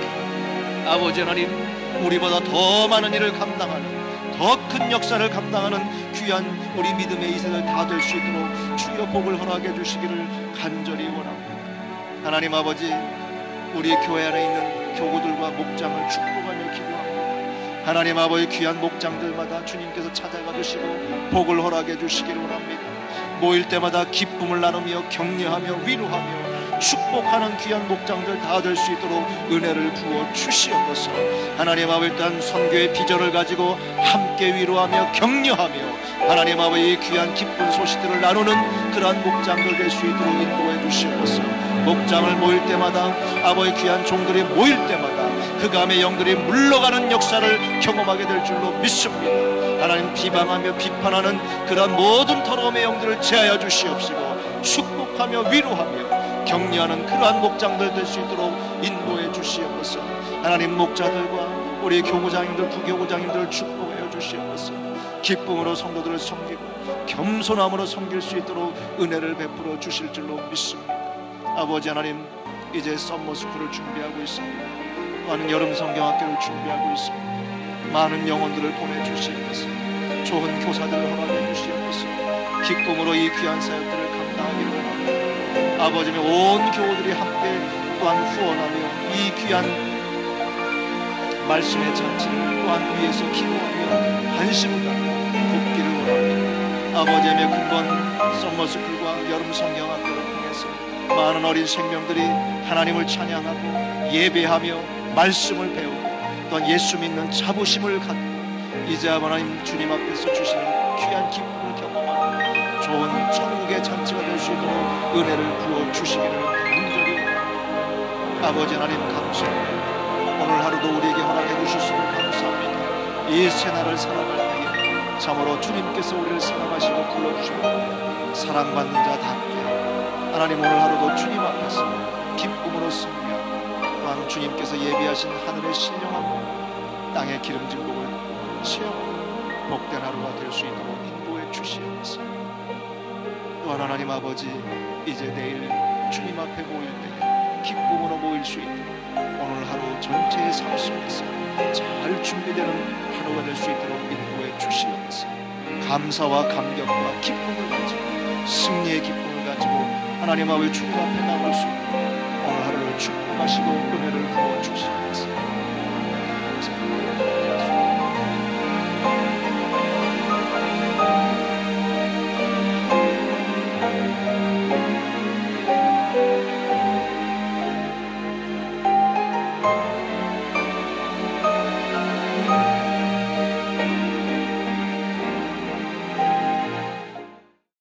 아버지 하나님, 우리보다 더 많은 일을 감당하는, 더 큰 역사를 감당하는 귀한 우리 믿음의 이세들 다 될 수 있도록 주여 복을 허락해 주시기를 간절히 원합니다. 하나님 아버지, 우리 교회 안에 있는 교구들과 목장을 축복하며 기도합니다. 하나님 아버지, 귀한 목장들마다 주님께서 찾아가 주시고 복을 허락해 주시기를 원합니다. 모일 때마다 기쁨을 나누며 격려하며 위로하며 축복하는 귀한 목장들 다 될 수 있도록 은혜를 부어 주시옵소서. 하나님 아버지, 또한 선교의 비전을 가지고 함께 위로하며 격려하며 하나님 아버지, 귀한 기쁜 소식들을 나누는 그러한 목장들 될 수 있도록 인도해 주시옵소서. 목장을 모일 때마다 아버지, 귀한 종들이 모일 때마다 흑암의 영들이 물러가는 역사를 경험하게 될 줄로 믿습니다. 하나님, 비방하며 비판하는 그러한 모든 더러움의 영들을 제하여 주시옵시고 축복하며 위로하며 격려하는 그러한 목장들 될 수 있도록 인도해 주시옵소서. 하나님, 목자들과 우리 교구장님들, 부교구장님들을 축복하여 주시옵소서. 기쁨으로 성도들을 섬기고 겸손함으로 섬길 수 있도록 은혜를 베풀어 주실 줄로 믿습니다. 아버지 하나님, 이제 썸머스쿨을 준비하고 있습니다. 많은 여름 성경학교를 준비하고 있습니다. 많은 영혼들을 보내주시옵소서. 좋은 교사들을 허락해 주시옵소서. 기쁨으로 이 귀한 사역들을 감당하기를 원합니다. 아버지의 온 교우들이 함께 또한 후원하며 이 귀한 말씀의 잔치를 또한 위해서 기도하며 관심을 갖고 돕기를 원합니다. 아버지의 근본 썸머스쿨과 여름 성경학교를 통해서 많은 어린 생명들이 하나님을 찬양하고 예배하며 말씀을 배우고 또한 예수 믿는 자부심을 갖고 이제 하나님 주님 앞에서 주시는 귀한 기쁨을 경험하는 좋은 천국의 잔치가 될 수 있도록 은혜를 부어 주시기를 간절히 원합니다. 아버지 하나님, 감사합니다. 오늘 하루도 우리에게 허락해 주셨음을 감사합니다. 이 새날을 살아갈 때에 참으로 주님께서 우리를 사랑하시고 불러주셨고 사랑받는 자답게 하나님 오늘 하루도 주님 앞에서 기쁨으로 승리하고 또한 주님께서 예비하신 하늘의 신령한 땅의 기름진 복을 체험하고 복된 하루가 될 수 있도록 인도해 주시옵소서. 또한 하나님 아버지, 이제 내일 주님 앞에 모일 때에 기쁨으로 모일 수 있도록 오늘 하루 전체의 삶 속에서 잘 준비되는 하루가 될 수 있도록 인도해 주시옵소서. 감사와 감격과 기쁨을 가지고 승리의 기쁨을 가지고 하나님 아버지 주님 앞에 나올 수 있도록 오늘 하루를 축복하시고 은혜를 부어 주시옵소서.